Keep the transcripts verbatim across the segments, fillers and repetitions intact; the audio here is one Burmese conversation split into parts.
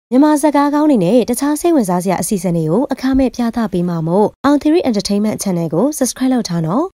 မြန်မာစကားကောင်းတွေနဲ့တခြားစိတ်ဝင်စားစရာအစီအစဉ်တွေကိုအခမဲ့ပြသပေးမှာမို့ အောင်သီရိ Entertainment Channel ကို Subscribe လုပ်ထားနော်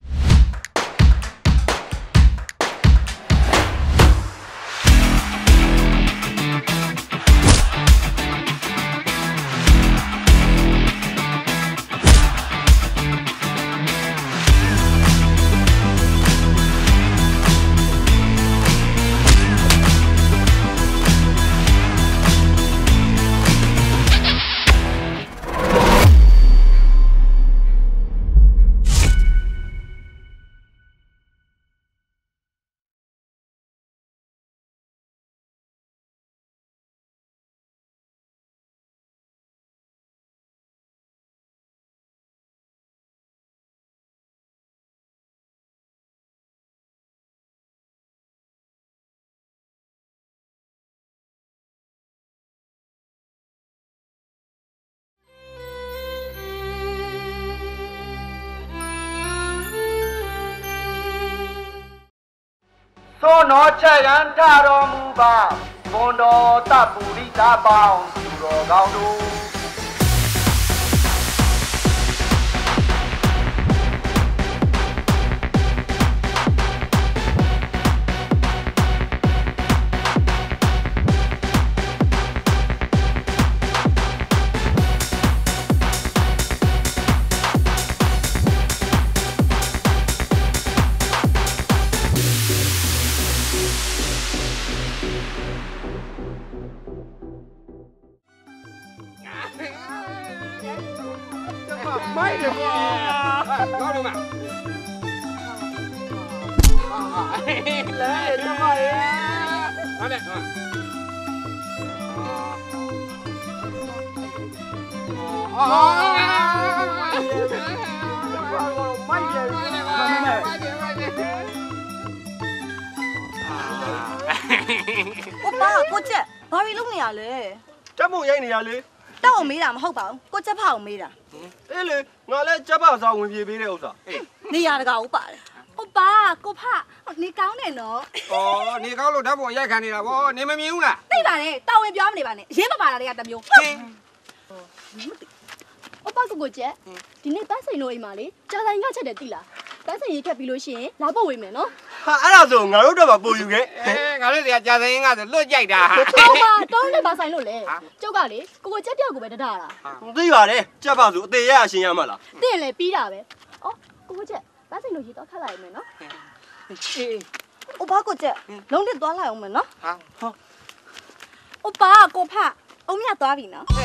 သောနောချက်ရန်ထတော်မူပါဘွန်တော်တပ်ပူရိတာပေါင်းသူတော်ကောင်းတို့ไม่เลยว่ะก็ดูมาเลยทำไมอ่ะนั่นแหละอ๋อไม่เลยโอ้ป้าကိုကျက်ဘာတွေလုပ်နေရလဲတက်မို့ရိုက်နေရလေတောက်အောင်မေးတာမဟုတ်ပါဘူးကိုကျက်ဖောက်အောင်မေးတာအေးလေငါလည်းကျက်ဖောက်ဆောင်ဝင်ပြေးပေးတဲ့ဥစ္စာအေးနေရတကာကိုပါတယ်ဟုတ်ပါကိုဖနေကောင်းတယ်နော်ဩနေကောင်းလို့ဓာတ်ပုံရိုက်ခံနေတာဗောနေမမြင်ဘူးလားသိပါတယ်တောက်ဝင်ပြောမနေပါနဲ့အရင်မပါတာတွေကတမျိုးဟုတ်ပါကိုကိုကျက်ဒီနေ့ပန်းစိန်တို့အိမ်မှာလေကြာဆိုင်ငှချက်တယ်သိလားပန်းစိန်ရေးခက်ပြီးလို့ရှိရင်လာဖို့ဝင်မယ်နော်ဟာအဲ့ဒါဆိုငါတို့တော့မပူယူခဲ့အဲငါတို့တွေကကြာဆိုင်ငှဆိုလွတ်ကြိုက်တာဟုတ်ပါတောင်းနဲ့ပါဆိုင်လို့လေကျုပ်ကလေကိုကိုကျက်တယောက်ကိုပဲတထတာသိပါတယ်ကျက်ပါဆိုအသေးရအရှင်ရမှာလားသိရင်လေပြီးတာပဲဩကိုကိုကျက်ပန်းစိန်တို့ရေးတော့ခတ်လိုက်မယ်နော်အေးဩပါကိုကျက်လုံးနဲ့သွားလိုက်အောင်မယ်နော်ဟာဟောဩပါကိုဖအုံးမြသွားပြီနော်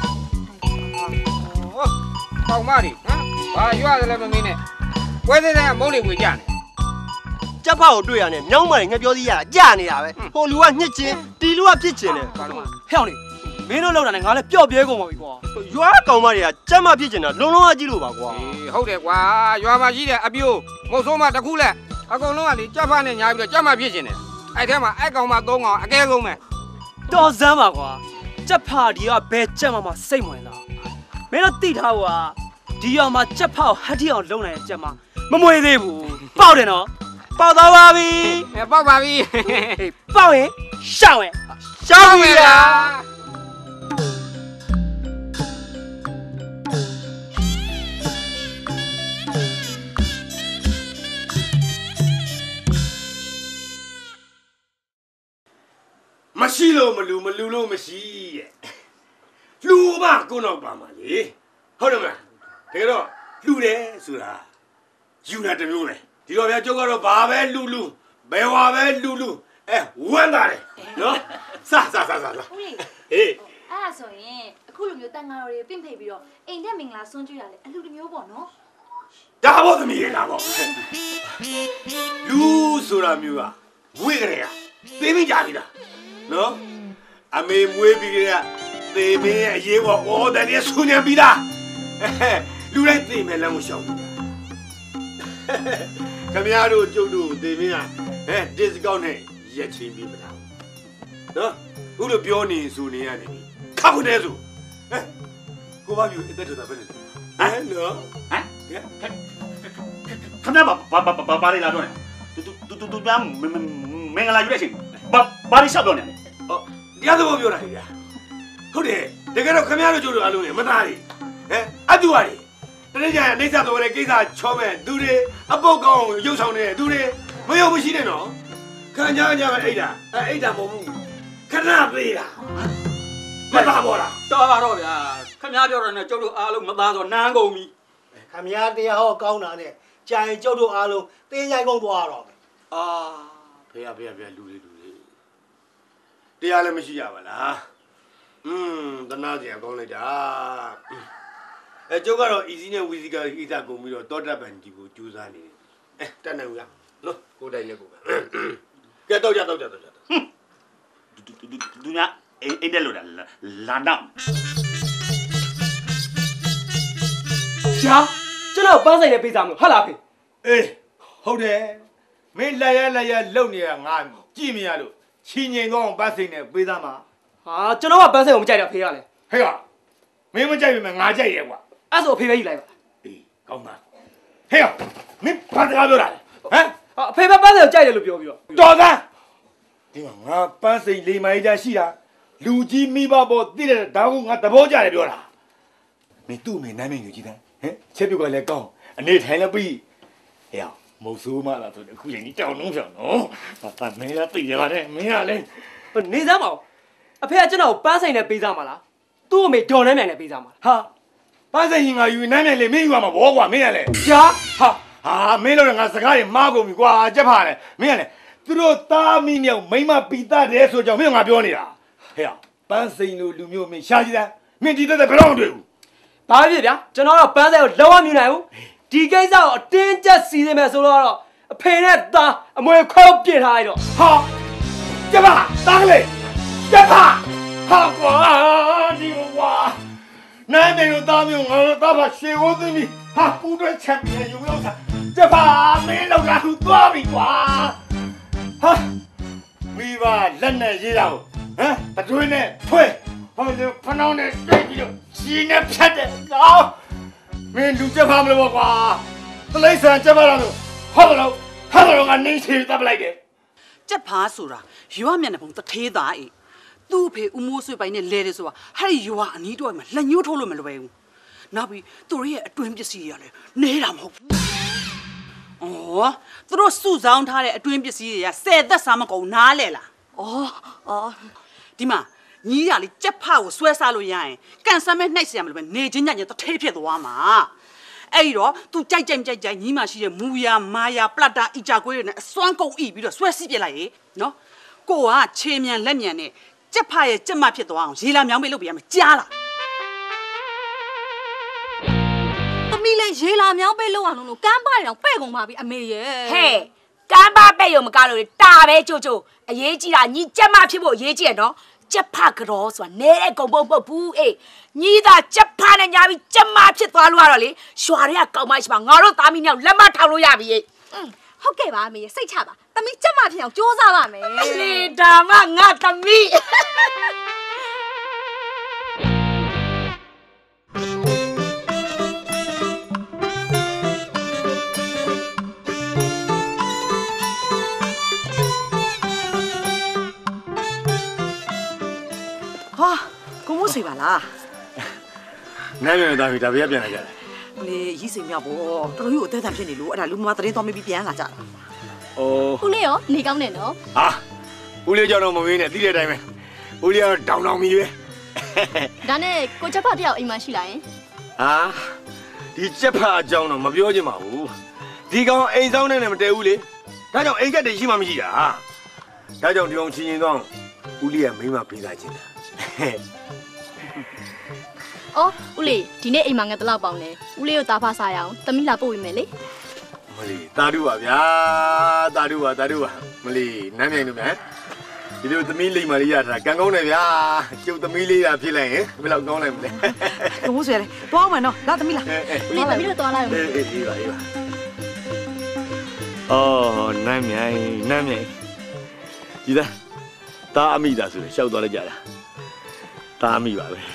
ဟောပေါင်မတွေဟမ်ဘာရွရတယ်လဲမမင်းနဲ့ပွဲသေးတဲ့မုန်းတွေဝင်ကြတယ်ကျက်ဖောက်ကိုတွေ့ရတယ်မြောင်းမိုင်ငှက်ပြောသေးရတာကြာနေတာပဲဟိုလူကညှစ်ချင်းတီလူကဖြစ်ချင်းတယ်ဘာလို့ဟဲ့အောင်လေမင်းတို့လောက်တာနဲ့ငါလည်းပျော့ပြဲကုန်ပါပြီကွာရွာကောင်မတွေကကျက်မဖြစ်ချင်တာလုံးလုံးအကြည့်လို့ပါကွာအေးဟုတ်တယ်ကွာရွာမှာရှိတဲ့အပြိုးမုတ်ဆိုးမတစ်ခုလက်အကုန်လုံးကလေကျက်ဖားနဲ့ညာပြီးတော့ကျက်မဖြစ်ချင်တယ်အဲ့ထဲမှာအဲ့ကောင်မသုံးကောင်အကဲဆုံးပဲတော်စမ်းပါကွာကျက်ဖာဒီကဘယ်ကျက်မှမစိတ်ဝင်လားမင်းတို့သိထားကွာဒီရွာမှာကျက်ဖောက်ဟတ်တီအောင်လုံနိုင်တဲ့ကျက်မမမွေသေးဘူးပေါက်တယ်နော်ပေါက်သွားပါပြီအဲပေါက်ပါပြီပေါက်ရင်ရှောင်းရင်ရှောင်းပြီလားမရှိလို့မလူမလူလို့မရှိရဲ့လူမကိုတော့ပါမှာလေဟုတ်တယ်မလားတကယ်တော့လူတယ်ဆိုတာယူတာတမျိုးလေဒီတော့ဗျာကျုပ်ကတော့ဘာပဲလူလူဘယ်ဝါပဲလူလူအဲဝမ်းသာတယ်နော်စစစစစဟေးအဲ့ဒါဆိုရင်အခုလိုမျိုးတန်ဃာတော်တွေပင့်ဖိတ်ပြီးတော့အိမ်နဲ့မင်္ဂလာဆွန်းကြည့်ရလေအလူတမျိုးပေါ့နော်ဒါပေါ့သမီးရေဒါပေါ့လူဆိုတာမျိုးကဝိကြရသိမိကြပြီလားနော်အမေမွေးပြီးကြသေမင်းရဲ့အရေးပေါ်အော်တယ်ဆူညံပြီးသားလူတိုင်းသိမယ်လမ်းကိုရှောင်ဘူးခင်ဗျားတို့ကျုပ်တို့သေမင်းကဟဲ့ discount နဲ့ရက်ချင်းပြီးမလားနော်ခုလိုပြောနေဆိုနေရတယ်ခါခုတည်းဆိုဟဲ့ကိုဘာပြောအသက်တော်တာပဲလေဟဲ့နော်ဟမ်ခင်ဗျားဘာဘာဘာဘာလေးလာတော့လဲတူတူတူတူမင်္ဂလာယူတဲ့အချိန်ဘာဘာလေးရှောက်တော့နေလဲဟောတရားသဘောပြောတာလေဗျာဟုတ်တယ်တကယ်တော့ခမရတို့ကျိုးတို့အလုံးနဲ့မသားလေဟဲ့အတူပါလေတနေ့ကျရင်အိဋ္ဌတော်လည်းကိစ္စချောမဲ့သူတွေအပုတ်ကောင်းရုပ်ဆောင်နေတဲ့သူတွေမယုံမရှိနဲ့နော်ခဏညာညာပဲအိဋ္ဌအဲအိဋ္ဌမဟုတ်ဘူးခဏသေးတာမသားပေါ်လားတော်ပါတော့ဗျာခမည်းပြောတယ်နဲ့ကျုပ်တို့အားလုံးမသားဆိုနန်းကုန်ပြီခမည်းတရားဟောကောင်းတာနဲ့ကြာရင်ကျုပ်တို့အားလုံးတင်းရိုက်ကုန်သွားတော့မယ်အာဖေရဖေရဖေရလူတွေလူတွေတရားလည်းမရှိရပါလားอืมတနာစရာကောင်းလိုက်တာအဲကျုပ်ကတော့ easy နဲ့ wheezy ကဣသကုန်ပြီးတော့တောတက်ပန်ကြီးကိုကြိုးစားနေတယ်အဲတက်နေဦးလားနော်ကိုတိုင်နဲ့ကိုပဲကဲတော့ကြတော့ကြတော့ကြသူညာအိမ်တက်လို့လာလာတော့ရှာကျွန်တော်ပန်းဆိုင်နဲ့ပေးစားမလို့ဟုတ်လားဖေအေးဟုတ်တယ်မင်းလက်ရလက်ရလုံနေတာငါကြည့်မရလို့ချီငိန်တော့ပတ်စိန်နဲ့ပေးသားမှာဟာကျွန်တော်ကပန်းဆိုင်ကိုမကြိုက်တာဖေရလဲဟဲ့ကမင်းမကြိုက်ပြီမငါကြိုက်ရဲ့ကွာအဲ့ဆိုအဖေပဲယူလိုက်ပါအေးကောင်းပါဟဲ့မင်းဘာစကားပြောတာလဲဟမ်အဖေပဲပန်းဆိုင်ကိုကြိုက်တယ်လို့ပြောပြီးတော့တော်သားဒီမှာငါပန်းစိန်လေးမိုင်းကြရှိတာလူကြီးမိဘပေါ်သိတဲ့ဒါကငါသဘောကျတယ်ပြောတာမင်းသူ့အမေနားမည်ယူကြည့်တယ်ဟမ်ချက်ပြုတ်ကလည်းကောင်းအနေထိုင်လည်းပြီးဟဲ့မုတ်ဆိုးမလားဆိုတော့အခုချိန်ကြီးတောင်းလုံးပြောင်းနော်ဘာမင်းရသိရပါတယ်မင်းကလည်းနေစမ်းပါဦးအဖေကကျွန်တော်ပန်းဆိုင်နဲ့ပေးစားမှာလားသူ့အမေဒေါ်နှမ်းမြန်နဲ့ပေးစားမှာလားဟာပန်းစိန်ရင်ငါယူနားမည်လေးမင်းယူရမှာဘောကွာမင်းကလည်းရှာဟာဟာမင်းတို့ကငါစကားတွေမားကုန်ပြီကွာကြက်ဖာလေမင်းကလည်းသူတို့သားမိမြောက်မိမပီတတယ်ဆိုကြောင့်မင်းကငါပြောနေတာဟဲ့ပန်းစိန်လိုလူမျိုးမင်းရှာကြည့်တယ်မင်းဒီတက်တက်ဘယ်တော့မှတွေ့ဘူးဘာဖြစ်ဗျာကျွန်တော်တော့ပန်းဆိုင်ကိုလုံးဝမြင်နိုင်ဘူးဒီကိစ္စကိုအတင်းကျပ်စီစဉ်မယ်ဆိုတော့အဖေနဲ့သားအမွေခွဲပြစ်ထားလိုက်တော့ဟာကြက်ဖာတားကလေးကြက်ဖာဟာကွာဒီကွာနားမည်တို့သားမျိုးငါတို့သားဖာရှေကိုသိပြီဟာပူတွဲချန်ပီယံယူလို့စားကြက်ဖာမင်းလောက်လာသူသွားပြီကွာဟာမိဘလက်နဲ့ရေးတာကိုဟမ်တတွင်းနဲ့ထွဲဟောလို့ဖနှောင်းနဲ့တိုက်ပြီးတော့ရှင်းနဲ့ဖြတ်တယ်ကောမင်းလူကြက်ဖာမလို့ကွာတလိษံကြက်ဖာလားလို့ဟောတော့ဟောတော့ကနေချေတပ်လိုက်တယ်ကြက်ဖားဆိုတာရွာမျက်နှာပုံတထေးသားအေးသူ့အဖေဦးမိုးဆွေပိုင်းနဲ့လဲတယ်ဆိုတာဟဲ့ရွာအနီးတော့မှလက်ညှိုးထိုးလို့မလွယ်ဘူးနောက်ပြီးသူတို့ရဲ့အတွင်းပစ္စည်းတွေကလည်းနေတာမဟုတ်ဘူးအော်သူတို့စုဆောင်းထားတဲ့အတွင်းပစ္စည်းတွေကဆယ်သက်စားမကုန်နားလဲလားအော်အော်ဒီမှာညီးရလေးကြက်ဖားကိုဆွဲစားလို့ရရင်ကန်ဆမ်းမဲ့နှိုက်เสียမလို့ပဲနေချင်းညညတထေးဖြစ်သွားမှာအဲ့ဒီတော့ तू ကြိုက်ကြိုက်ကြိုက်ကြိုက်ညီမရှိတဲ့မူယာမာယာပလတ်တာအီချာကွေးတွေနဲ့အစွမ်းကုန်ဣပြီးတော့ဆွဲစီးပြလိုက်ရေနော်ကိုကခြေမြန်လက်မြန်နဲ့ကြက်ဖရဲ့ကြက်မဖြစ်သွားအောင်ရေလာမြောင်းပေးလုပ်ပြရမယ်ကြားလားသမီးလည်းရေလာမြောင်းပေးလုပ်အောင်လို့ကမ်းပါးတောင်ပဲ့ကုန်ပါပြီအမေရဲ့ဟဲ့ကမ်းပါးပဲ့ရုံမကလို့တာပဲကြို့ကြို့အရေးကြီးတာညီကြက်မဖြစ်ဖို့အရေးကြီးရနော်ကြက်ဖကြောဆိုတာနဲတဲ့ကုံပုတ်ပုတ်ဘူးအေးညီးသာကြက်ဖနဲ့ညာပြီးကြက်မဖြစ်သွားလို့ရတော့လေရွာတွေကကောင်းမရှိပါငါတို့သားမီးနဲ့လက်မထောင်လို့ရပြီအေးဟုတ်ကဲ့ပါအမေစိတ်ချပါသမီးကြက်မဖြစ်အောင်ကြိုးစားပါမယ်လေဒါမှငါသမီးဟာကိုမိုးဆွေပါလားနားမည်သားပြီဒါဘေးကပြန်လာကြတယ်လေရီးစိမ်မြောက်ပေါ့တော်တော်ကြီးကိုအသက်အံဖြစ်နေလို့အဲ့ဒါလူမမသတင်းသွားမပြီးပြန်လာကြတာအိုးဦးလေးရောနေကောင်းတယ်နော်ဟာဦးလေးကြောင့်တော့မမင်းနဲ့သိတဲ့အတိုင်းပဲဦးလေးကတော့တောင်တောင်မီပဲဒါနဲ့ကိုချက်ဖတ်တယောက်အိမ်မှာရှိလာရင်ဟာဒီကြက်ဖာအကြောင်းတော့မပြောချင်ပါဘူးဒီကောင်အိမ်ဆောင်နဲ့လည်းမတည့်ဘူးလေဒါကြောင့်အိမ်ကတည်းရှိမှမရှိတာဒါကြောင့်ဒီကောင်ချင်းချင်းတော့ဦးလေးကမိမပေးလာခြင်းတာအော်ဦးလေးဒီနေ့အိမ်မှာငါတလောက်ပေါင်းတယ်ဦးလေးကိုတာဖစားရအောင်သမီးလာပို့ပေးမယ်လေမလီတာတူပါဗျာတာတူပါတာတူပါမလီနမ်းမြိုင်လို့မြန်ဒီလိုသမီးလိမ္မာလေးရတာကံကောင်းတယ်ဗျာကျုပ်သမီးလေးရဖြစ်လိုက်ရင်ဘယ်လောက်ကောင်းလိုက်မလဲကိုမိုးဆွေလေတွားမယ်နော်လာသမီးလားဦးလေးသမီးတို့သွားလိုက်အောင်အေးအေးဒီပါဒီပါအော်နမ်းမြိုင်နမ်းမြိုင်ဒီသားတာအမိသားဆိုရင်ရှောက်သွားလိုက်ကြတာတာအမိပါပဲ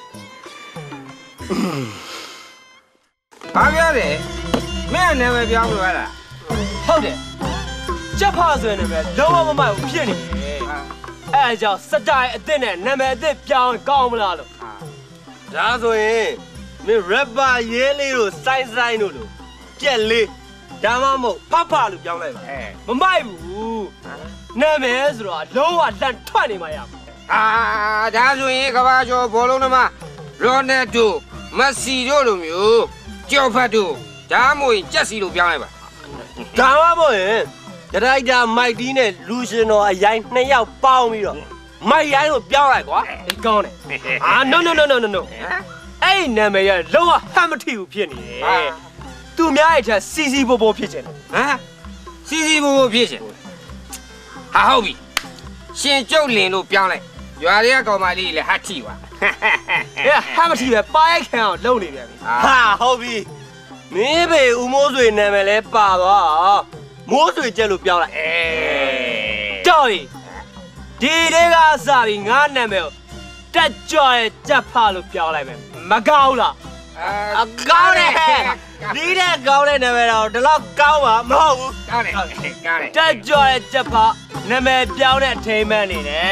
ဘာပြောတယ်မင်းနာမည်ပြောင်းလို့ရလားဟုတ်တယ်ကြက်ဖာဆိုရင်လည်းလုံးဝမမိုက်ဘူးဖြစ်နေတယ်အဲ့ကြောင့်စတိုင်အစ်စ်နဲ့နာမည်အစ်စ်ပြောင်းကောင်းမလားလို့ဒါဆိုရင်မင်း rapper ရေးလေးတို့စိုင်းစိုင်းတို့လို့ပြက်လေးဒါမှမဟုတ်ဖဖလို့ပြောင်းလိုက်ပါမမိုက်ဘူးနာမည်ဆိုတော့လုံးဝလန့်ထွက်နေမှရမှာအာဒါဆိုရင်ကဘာကျော်ဘောလုံးသမားရိုနယ်ဒိုမက်ဆီတို့လိုမျိုးကျော်ဖတ်တို့ဒါမှမဟုတ်ကြက်စီလို့ပြောင်းလိုက်ပါဒါမှမဟုတ်ရင်ဒရိုက်တာမိုက်တီးနဲ့လူရှင်တော်အရင်နှစ်ယောက်ပေါင်းပြီးတော့မိုက်ရိုင်းကိုပြောင်းလိုက်ကွာဒီကောင်းတယ်အာ no no no no no no အဲ့ဒီနာမည်ရလုံးဝဟမ်းမထီဘူးဖြစ်နေတယ်သူများရဲ့ချက်စီစီပို့ပို့ဖြစ်ချင်တယ်ဟမ်စီစီပို့ပို့ဖြစ်ချင်ဟာဟုတ်ပြီရှင်ကျုပ်လင်လို့ပြောင်းလိုက်ရွာတွေကကောင်မလေးလည်းဟတ်ထီပါဟဲ့ဟမ်းမထီပဲပါရိုက်ခံအောင်လုပ်နေပြန်ပြီဟာဟုတ်ပြီမင်းဘေဦးမိုးဆွေနာမည်လဲပါသွားမိုးဆွေကျက်လို့ပြောင်းလိုက်အေးကြောက်ရင်ဒီတွေကစပြီးငါနာမည်ကိုတက်ကြွရဲ့ကြက်ဖလို့ပြောင်းလိုက်မယ်မကောင်းလားအကောင်းတယ်ဒီတဲ့ကောင်းတဲ့နာမည်တော့ဒီလောက်ကောင်းမှာမဟုတ်ဘူးကောင်းတယ်ကောင်းတယ်တက်ကြွရဲ့ကြက်ဖနာမည်ပြောင်းတဲ့အထိမ်းမှန်နေတယ်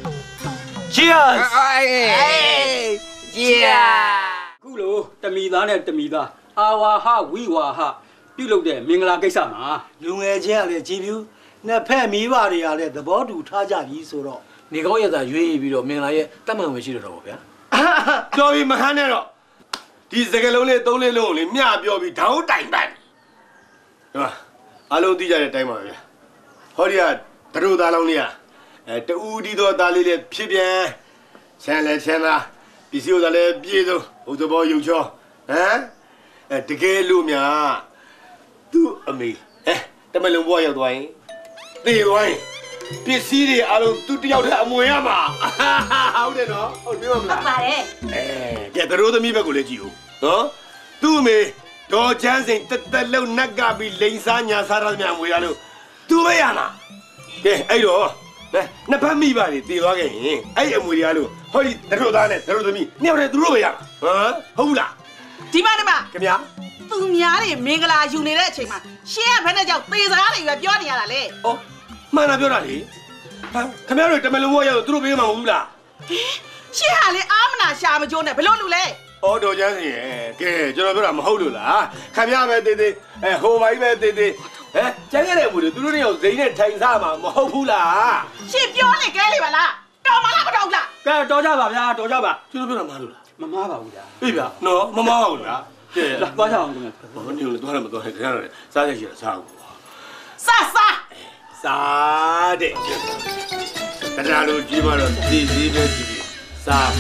Cheers အေး Cheers ခုလိုတမီသားနဲ့တမီသားအာဝါဟဝိဝါဟပြုတ်လုပ်တဲ့မင်္ဂလာကိစ္စမှာလူငယ်ချင်းကလည်းကြည်ပြူနှစ်ဖက်မိဘတွေကလည်းသဘောတူထားကြပြီဆိုတော့နေကောင်းရတာရွေးပြီးတော့မင်္ဂလာရဲ့တတ်မှန်ဝင်ရှိတော့တော့ဗျာပြောပြီးမဟန်းနဲ့တော့ဒီစကလုံးလေးသုံးလေးလုံးကိုလေမျှပြောပြီးဓာတ်တိုင်ပတ်ဒီမှာအားလုံးသိကြတဲ့အတိုင်းပါဗျာဟောဒီကတရူသားလုံးလေးကအဲတူဒီတော့သားလေးလေးဖြစ်ပြန်ချမ်းလဲချမ်းသာပစ္စည်းဥစ္စာလည်းပြည့်စုံဘုသဘောယုံချောဟမ်အဲတကယ်လို့များသူ့အမေအဲတမလုံးဘွားရောက်သွားရင်သေသွားရင်ပစ္စည်းတွေအားလုံးသူ့တယောက်တည်းအမွေရမှာဟုတ်တယ်နော်ဟုတ်ပြီမလားဟုတ်ပါတယ်အဲကြက်တရိုးသမီးဘက်ကိုလည်းကြည့်ဦးနော်သူ့အမေဒေါ်ချမ်းစိန်တက်တက်လုံးနက်ကပြီးလိန်စားညာစားရမြမွေရလို့သူပဲရမှာကဲအဲ့တော့နှစ်ဖက်မိပါလေတည်သွားခဲ့ရင်အဲ့အမွေတွေအားလုံးဟောဒီတရိုးသားနဲ့တရိုးသမီးနှစ်ယောက်တည်းသူတို့ပဲရမှာဟမ်ဟုတ်လားဒီမှာဒီမှာခင်ဗျာသူများတွေမင်္ဂလာယူနေတဲ့အချိန်မှာရှင်းကဘယ်နဲ့ကြောင့်သေစကားတွေပဲပြောနေရတာလေဩမှန်တာပြောတာလေဟာခင်ဗျားတို့တမလုံးဘွားရောက်သူတို့ပေးမှာမဟုတ်ဘူးလားရှင်းဟာလေအာမနာရှာမကျိုးနဲ့ဘယ်လိုလူလဲဩတော်ချမ်းစီရဲ့ကဲကျွန်တော်ပြောတာမဟုတ်လို့လားခင်ဗျားပဲတေးသေးအဲဟိုဘိုင်းပဲတေးသေးဟဲ့ကျန်ခဲ့တဲ့အမူတွေသူတို့တွေရောဇိမ်းနဲ့ထိုင်စားမှာမဟုတ်ဘူးလားရှင်းပြောနေကဲလေပါလားတော်မလားမတော်ဘူးလားကဲတော်ကြပါဗျာတော်ကြပါကျွန်တော်ပြောတာမလို့လားမမားပါဘူးဗျာအေးဗျာနော်မမားပါဘူးလားကဲလာသွားကြအောင်ခင်ဗျာဘာနေလို့သွားရမသွားရခင်ဗျားတို့စားရရှိတာစားအောင်စားစားစားတဲ့တရားလို့ကြီးမတော့စီစီပဲကြည့်စား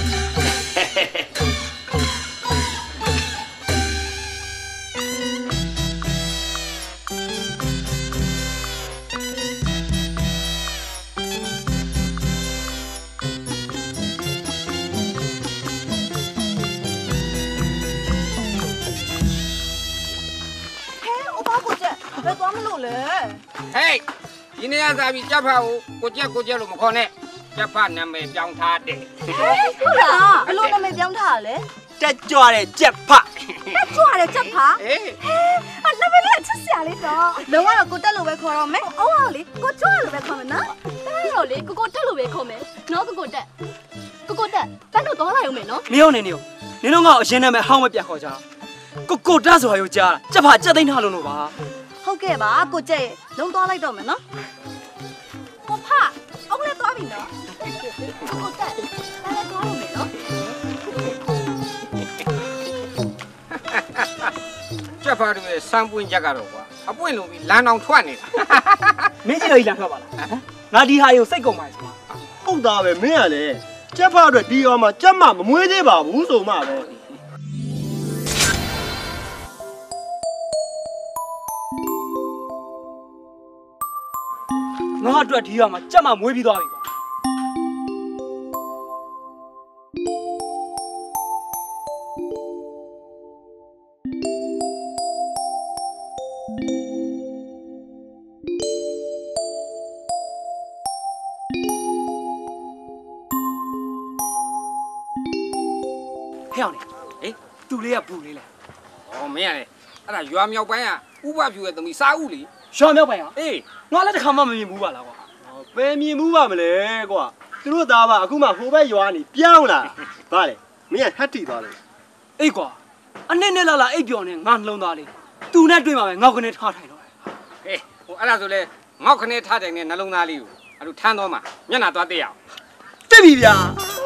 ဘယ်သွားမလို့လဲဟေးဒီနေ့ကစားပြီးကြက်ဖတ်ကိုကိုကြက်ကိုကြက်လို့မခေါ်နဲ့ကြက်ဖတ်နာမည်ပြောင်းထားတယ်ဟုတ်လားဘယ်လိုနာမည်ပြောင်းထားလဲတက်ကြွတဲ့ကြက်ဖတက်ကြွတဲ့ကြက်ဖအေးဟဲ့နာမည်လေးချစ်စရာလေးတော့လုံးဝတော့ကိုတက်လို့ပဲခေါ်တော့မယ်အော်လေကိုကြွလို့ပဲခေါ်မယ်နော်တဲ့တော့လေကိုကိုတက်လို့ပဲခေါ်မယ်နော်ကိုကိုတက်ကိုကိုတက်တန်းတော့သွားလိုက်အောင်မယ်နော်မင်းနေနေနင်တို့ငါ့အရင်နာမည်ဟောင်းမပြတ်ခေါ်ကြကိုကိုတက်ဆိုတာကိုကြားကြက်ဖကြက်သိန်းထားလို့လို့ပါဟုတ်ကဲ့ပါကိုကျက်လုံးသွားလိုက်တော့မယ်နော်ကိုဖအောင်လည်းသွားပြီနော်ကိုတက်လည်းသွားလို့မယ်နော်ကြက်ဖားတို့ရဲ့စမ်းပွင့်ချက်ကတော့ကွာအပွင့်လုံးပြီးလမ်းအောင်ထွက်နေတာမင်းကြီးတော်ကြီးလာထွက်ပါလားငါဒီဟာကိုစိတ်ကုန်ပါလေဟုတ်သားပဲမင်းကလည်းကြက်ဖားအတွက်ဒီရောမှာကြက်မမမွေးသေးပါဘူးဆိုမှပဲငါအတွက်ဒီရမှာကြက်မမွေးပြီးသွားပြီကွာဟဲ့အောင်လေဟေးသူလေးကပူလေးလားဩမင်းကလေအဲ့ဒါရွာမြောက်ပိုင်းကဥပဖြူရဲ့သမီးစားဦးလေရွာမြောက်ပိုင်းကအေးငါလည်းတစ်ခါမှမမြင်ဘူးပါလားကွာဘယ်မြင်မှုပါမလဲကွာသူတို့သားပါအခုမှဟိုဘက်ရွာနေပြောင်းလာဗါလေမင်းကဟတ်တီသွားတယ်အေးကွာအနည်းနဲ့လာလာအိပ်ပျော်နေငါနှလုံးသားလေးသူနဲ့တွေ့မှာပဲငေါက်ကနေထားထိုင်တော့ဟေးဟိုအဲ့ဒါဆိုလေငေါက်ကနေထားထိုင်နေနှလုံးသားလေးကိုအဲ့လိုထမ်းတော့မှမျက်နှာသွားတက်ရအောင်တက်ပြီဗျာ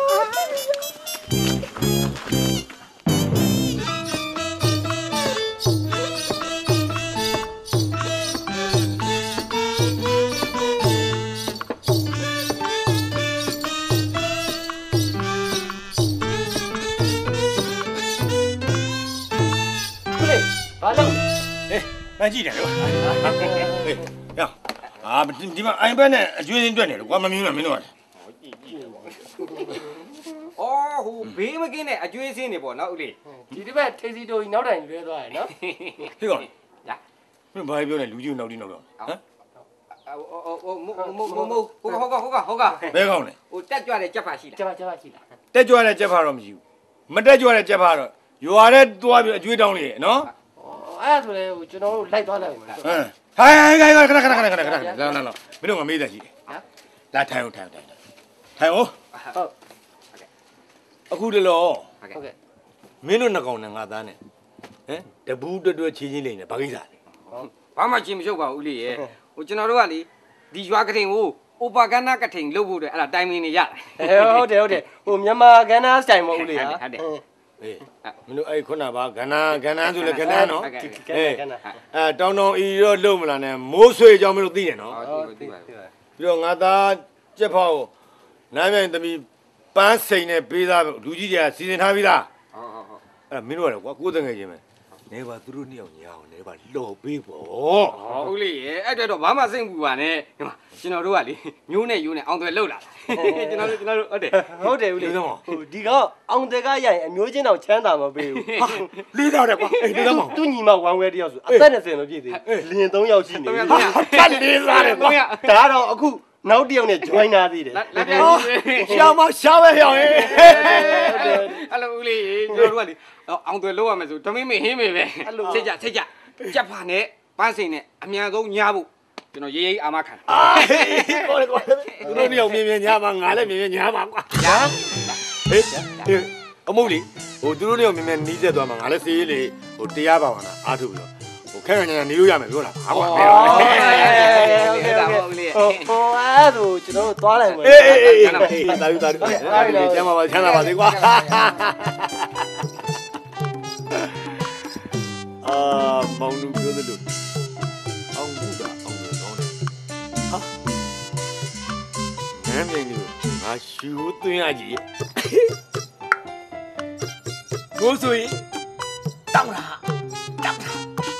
ဘာလို့အေးမကြည့်တယ်လို့ဟေးရအာဒီမှာအိုင်ဘက်နဲ့အကျွေးစင်းတွက်နေလို့ကွာမမြင်တော့မင်းတို့ကအော်ဟိုဘေးမကင်းတဲ့အကျွေးစင်းနေပေါ့နော်ဦးလေးဒီတစ်ပတ်ထေးစီတိုကြီးနောက်တိုင်လွဲသွားရနော်ဟေးကောညာမင်းဘာပြောနေလူကြီးနောက်တိနောက်တော့ဟမ်ဟိုဟိုမို့မို့မို့မို့ဟိုကဟိုကဟိုကဟိုကဘဲကောင်းလဲဟိုတက်ကြွတဲ့ကြက်ဖာရှိလားကြက်ဖာကြက်ဖာရှိလားတက်ကြွတဲ့ကြက်ဖာတော့မရှိဘူးမတက်ကြွတဲ့ကြက်ဖာတော့ရွာထဲသွားပြီးအကျွေးတောင်းလေနော်အဲ့ဒါဆိုလေဟိုကျွန်တော်တို့လိုက်သွားလိုက်ပါဟမ်ဟိုင်းဟိုင်းဟိုင်းခဏခဏခဏခဏခဏလာလာလာမင်းတို့ကမေးတယ်ရှိတယ်လာထိုင်အောင်ထိုင်အောင်ထိုင်ထိုင်အောင်ဟုတ်အခုတလောဟုတ်ကဲ့မင်းတို့နှစ်ကောင်နဲ့ငါသားနဲ့ဟမ်တဘူးတွတ်တွတ်ချင်းချင်းလိမ့်နေဘာကိစ္စလဲဘာမှချင်းမရှုပ်ပါဘူးဦးလေးရေဟိုကျွန်တော်တို့ကလေဒီရွာကထိန်ကိုဥပကဏကထိန်လုပ်ဖို့တဲ့အဲ့ဒါတိုင်မင်းနေရတယ်ဟုတ်တယ်ဟုတ်တယ်ဟိုမြန်မာကဏ္ဍစတိုင်မဟုတ်ဦးလေးဟာဟုတ်တယ်အေးမင်းတို့အဲ့ခုနကကဏ္ဍကဏ္ဍဆိုလေကဏ္ဍနော်အေးအဲတောင်းတောင်းအီရောလုံးမလားနဲ့မိုးဆွေအကြောင်းမင်းတို့သိတယ်နော်ဟုတ်သိပါပြီပြီးတော့ငါသားကြက်ဖောက်နမ်းမြိုင်သမီးပန်းစိန်နဲ့ပေးသားလူကြီးတွေကစီစဉ်ထားပြီးသားဟုတ်ဟုတ်ဟုတ်အဲ့မင်းတို့ကလည်းကွာကိုယ်တငယ်ချင်းပဲနေပါသူတို့နှစ်ယောက်ညာအောင်နေပါလော်ပေးပေါ့ဟောဦးလေးရဲ့အဲ့တော့ဘာမှစိတ်မပူပါနဲ့ကျွန်တော်တို့ကလေမျိုးနဲ့ယူနဲ့အောင်သွဲလှုပ်လာကျွန်တော်တို့ကျွန်တော်တို့ဟုတ်တယ်ဟုတ်တယ်ဦးလေးဟိုဒီကောင်အောင်တဲကရရင်အမျိုးချင်းတော့ချမ်းသာမပေးဘူးလေးတော့တယ်ကွာအေးလေးတော့မသူညီမဝမ်းဝဲတယောက်ဆိုအသက်၂၀မပြည့်သေးဘူးလင်း၃ယောက်ရှိနေပြီကတ်လေးစားတယ်ကွာဒါတော့အခုနောက်တယောက်နဲ့ join နာသေးတယ်ရှောင်းမရှောင်းပဲဟောင်းဟဲ့အဲ့လိုဦးလေးကျွန်တော်တို့ကလေအောင်သွဲလောက်ရမယ်ဆိုဓမင်းမင်းဟင်းမေပဲစိတ်ကြစိတ်ကြကြက်ဖာနဲ့ပန်းစိန်နဲ့အမြန်ဆုံးညားဖို့ကျွန်တော်ရေးရေးအာမခံအာကောလေကောလေသူတို့မျိုးမြင်မြင်ညားမှာငါလည်းမြင်မြင်ညားမှာကွာညာဟေးအမုတ်လေဟိုသူတို့မျိုးမြင်မြင်နီးစက်သွားမှာငါလည်းစေးလေဟိုတရားပါဝနာအားထုတ်ပြီးတော့ဟိုခဲခဲညာနေလို့ရမယ်ပြောလားဟာကွာဟေးဟိုအဲ့ဒါဆိုကျွန်တော်တို့သွားလိုက်မယ်အေးအေးအေးတာယူတာယူကျမ်းပါပါချမ်းသာပါစေကွာအာမောင်လူပြောသလိုအောင်ဘူးတာအောင်လို့ကောင်းတယ်ဟာနမ်းမြင်လို့ငါရှူသွင်းရကြီးကိုဆိုရင်တောင်းတာတောင်းတာ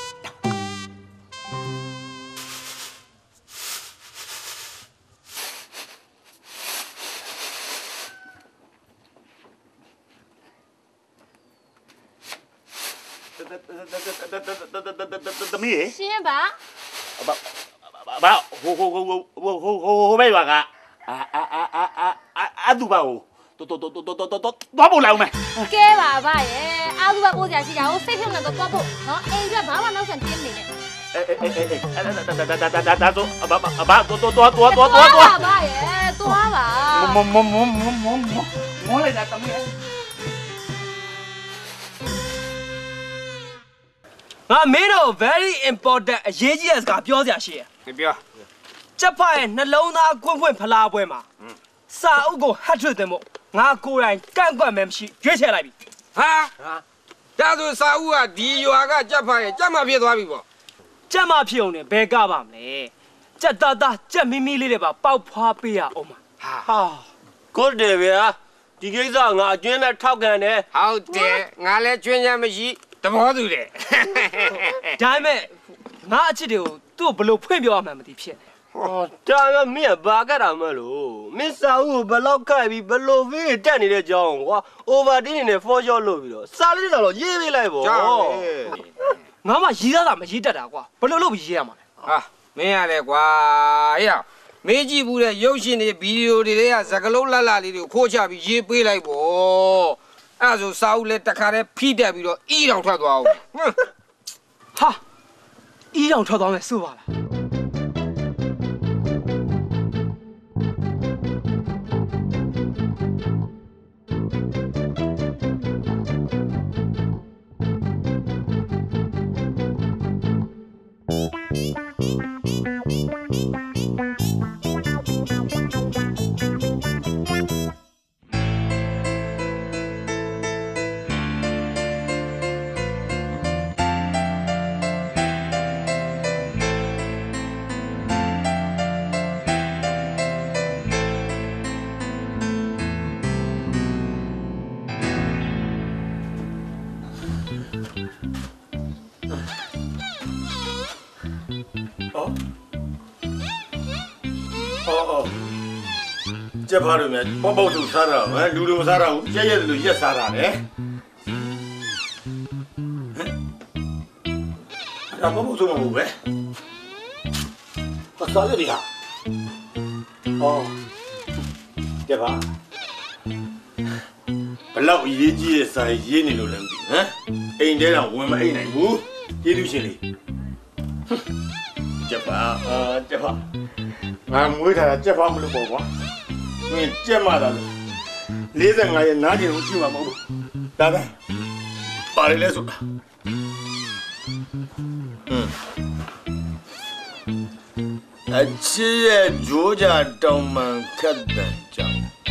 သမီးရှင်းပါဘာဘာဟိုဟိုဟိုဟိုဟိုဟိုဟိုဟိုပဲပါကအာအာအာအာအာသူပါဟိုတော်တော်တော်တော်တော်တော်သွားဖို့လာအောင်မယ်ကဲပါဗျရဲ့အာသူပါပိုးစရာရှိတာဟိုစိတ်ဖြုတ်နေတော့သွားဖို့နော်အိမ်ကဘာမှနောက်ဆန်တင်းနေတယ်အေးအေးအေးအေးဒါဒါဒါဒါဒါဒါတော့ဘာဘာတော်တော်တော်တော်တော်တော်သွားပါရဲ့သွားပါမမမမမမမောလိုက်တာသမီးငါမင်းတို့ very important အရေးကြီးတဲ့စကားပြောစရာရှိရယ်ပြောကျက်ဖာရဲ့နှလုံးသားကွန့်ကွန့်ဖလားပွဲမှာစာအုပ်ကိုဟတ်ထွတ်တယ်မို့ငါကိုယ်တိုင်ကန့်ကွက်မှမရှိရွေးချယ်လိုက်ပြီဟာဒါဆိုစာအုပ်ကဒီရွာကကျက်ဖာရဲ့ကျက်မဖြစ်သွားပြီပေါ့ကျက်မဖြစ်အောင်နဲ့ဘယ်ကပါမလဲကျက်သားသားကျက်မီမီလေးတွေပါပေါက်ဖွားပေးရအောင်မှာဟာကိုတယ်ဗျာဒီကိစ္စငါအကျွင်းနဲ့ထောက်ကန်တယ်ဟုတ်တယ်ငါလည်းကျွင်းချမ်းမရှိသဘောတူတယ်ဒါပေမဲ့ငါအချစ်တွေကိုသူ့ဘလို့ဖွင့်ပြောရမှန်းမသိဖြစ်နေဟောဒါမှမင်းဘာကတာမလို့မင်းစာအုပ်ကိုဘလောက်ခိုက်ပြီးဘလို့ဗီးတက်နေတဲ့အကြောင်းကွာ overtin နေနဲ့ for shot လုပ်ပြီးတော့စာလေးတော့ရေးပေးလိုက်ပေါ့ငါမှရေးသားတာမရေးတတ်တာကွာဘလို့လုပ်ပြီးရေးရမှာလဲဟာမင်းရလဲကွာဟေ့မေးကြည့်ဘူးတဲ့ရုပ်ရှင်တွေဗီဒီယိုတွေကစကလုံးလှလှလေးတွေကိုခိုးချပြီးရေးပေးလိုက်ပေါ့အဲ့ဒါဆိုစာအုပ်လဲတခါတည်းဖိတက်ပြီးတော့အီတောင်ထွက်သွားအောင်ဟာအီတောင်ထွက်သွားမယ်စိုးပါလား这怕了没？包包都杀了，哎，溜溜杀了，这也都也杀了嘞。那包包怎么不呗？我杀了你啊！哦，这怕。不老爷爷杀爷你都能比，啊？哎，这让我们哎来不？这都行哩。哼，这怕啊，这怕。俺没他这怕没得包包。你这嘛的，你在俺也哪里有去嘛？不，大概把你来说。嗯，啊，七月主家东门开灯讲，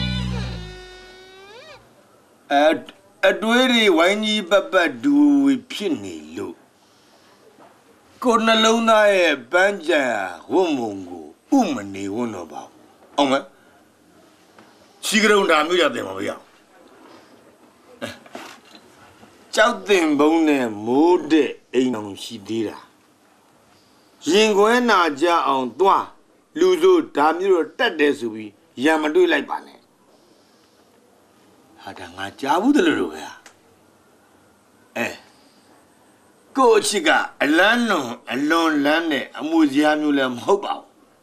啊啊，对的，为你爸爸都会骗你喽。可那老那也搬家，我蒙古，我们你我那包，好吗？西格隆大没有点么样？招电报呢，没得哎弄西的啦。因为那家昂多，留着大没有得的时候，也没对来办嘞。还得俺家务的了呀。哎，过去个懒弄懒懒的，没家没了好包。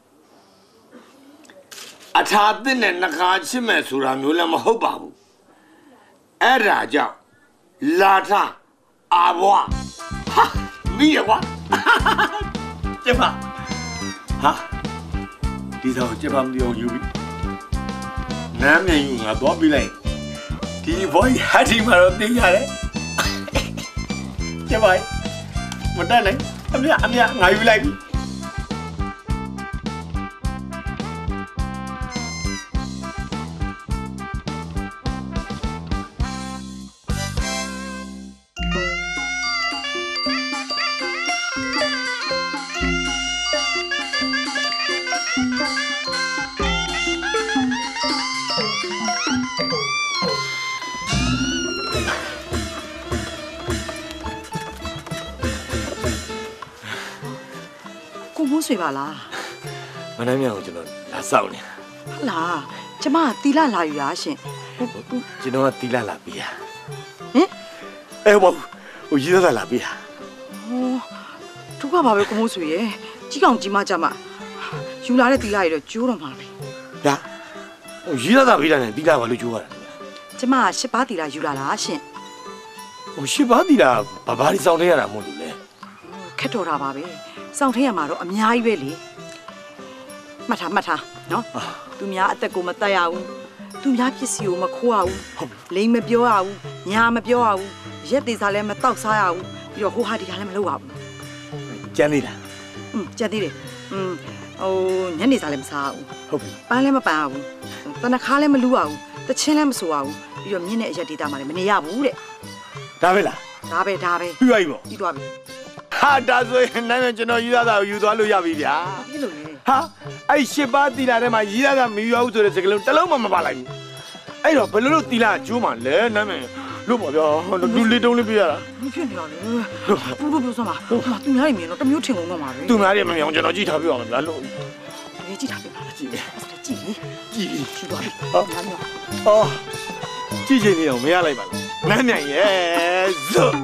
啊，他的呢，那个去买出来没那么好吧？哎，那叫邋遢阿婆，哈，没有啊，哈哈哈，这把，哈，这头这把没有有，男人用啊多比嘞，这把还是买了顶下来，这把，我带来，阿咪阿咪阿有来。 水吧啦， 我那边我就能拉少呢。 啦，这嘛地拉拉鱼啊先。 这弄地拉拉比啊。嗯？哎我我一直在拉比啊。 哦，这个爸爸公水耶，这个鸡嘛这嘛，有拉的地拉鱼就了嘛呗。 呀，我一直在比呢，地拉我都就了。 这嘛十八地拉有拉拉先。 我十八地拉，爸爸你上天了没路嘞？ 看到他爸呗。上天也嘛都အများကြီးပဲလေမှတ်ထားမှတ်ထားနော်သူများအသက်ကိုမတတ်ရဘူးသူများပစ္စည်းကိုမခိုးရဘူးလိမ်မပြောရဘူးညာမပြောရဘူးရက်သေးစားလည်းမတောက်စားရဘူးပြီးတော့ဟိုဟာဒီဟာလည်းမလုပ်ရဘူးကျန်သေးလားอืมကျန်သေးတယ်อืมဟိုညနေစားလည်းမစားရဘူးဟုတ်ပြီပန်းလည်းမပန်းရဘူးတနခါလည်းမလူရဘူးတချင်းလည်းမဆိုရဘူးပြီးတော့မြင့်တဲ့အရက်ဒေတာမှလည်းမနေရဘူးတဲ့ဒါပဲလားဒါပဲဒါပဲပြီးသွားပြီပေါ့ပြီးသွားပြီဟာဒါဆိုရင်နိုင်မယ်ကျွန်တော်ယူရတာကိုယူသွားလို့ရပြီဗျာဟာအဲ့ရှစ်ပါးတီလာထဲမှာယူရတာမယူရဘူးဆိုတဲ့စကားလုံးတစ်လုံးမှမပါလိုက်ဘူးအဲ့တော့ဘယ်လိုလုပ်တီလာကျိုးမှလဲနိုင်မယ်လို့ပေါ့ဗျာလူလေးတုံးလေးပြရတာမဖြစ်နေပါနဲ့ဘူးဘူးဘူးစမ်းပါသူများတွေမြင်တော့တမျိုးထင်ကုန်တော့မှာပဲသူများတွေမမြင်အောင်ကျွန်တော်ကြည့်ထားပြအောင်ဗျာလို့ရေးကြည့်ထားပြပါလားကြည့်မယ်ကြည့်ကြည့်ကြည့်တော့ပြီအော်ကြည့်ချင်နေအောင်မရလိုက်ပါလားနမ်းမြန်ရဲ့ဇွတ်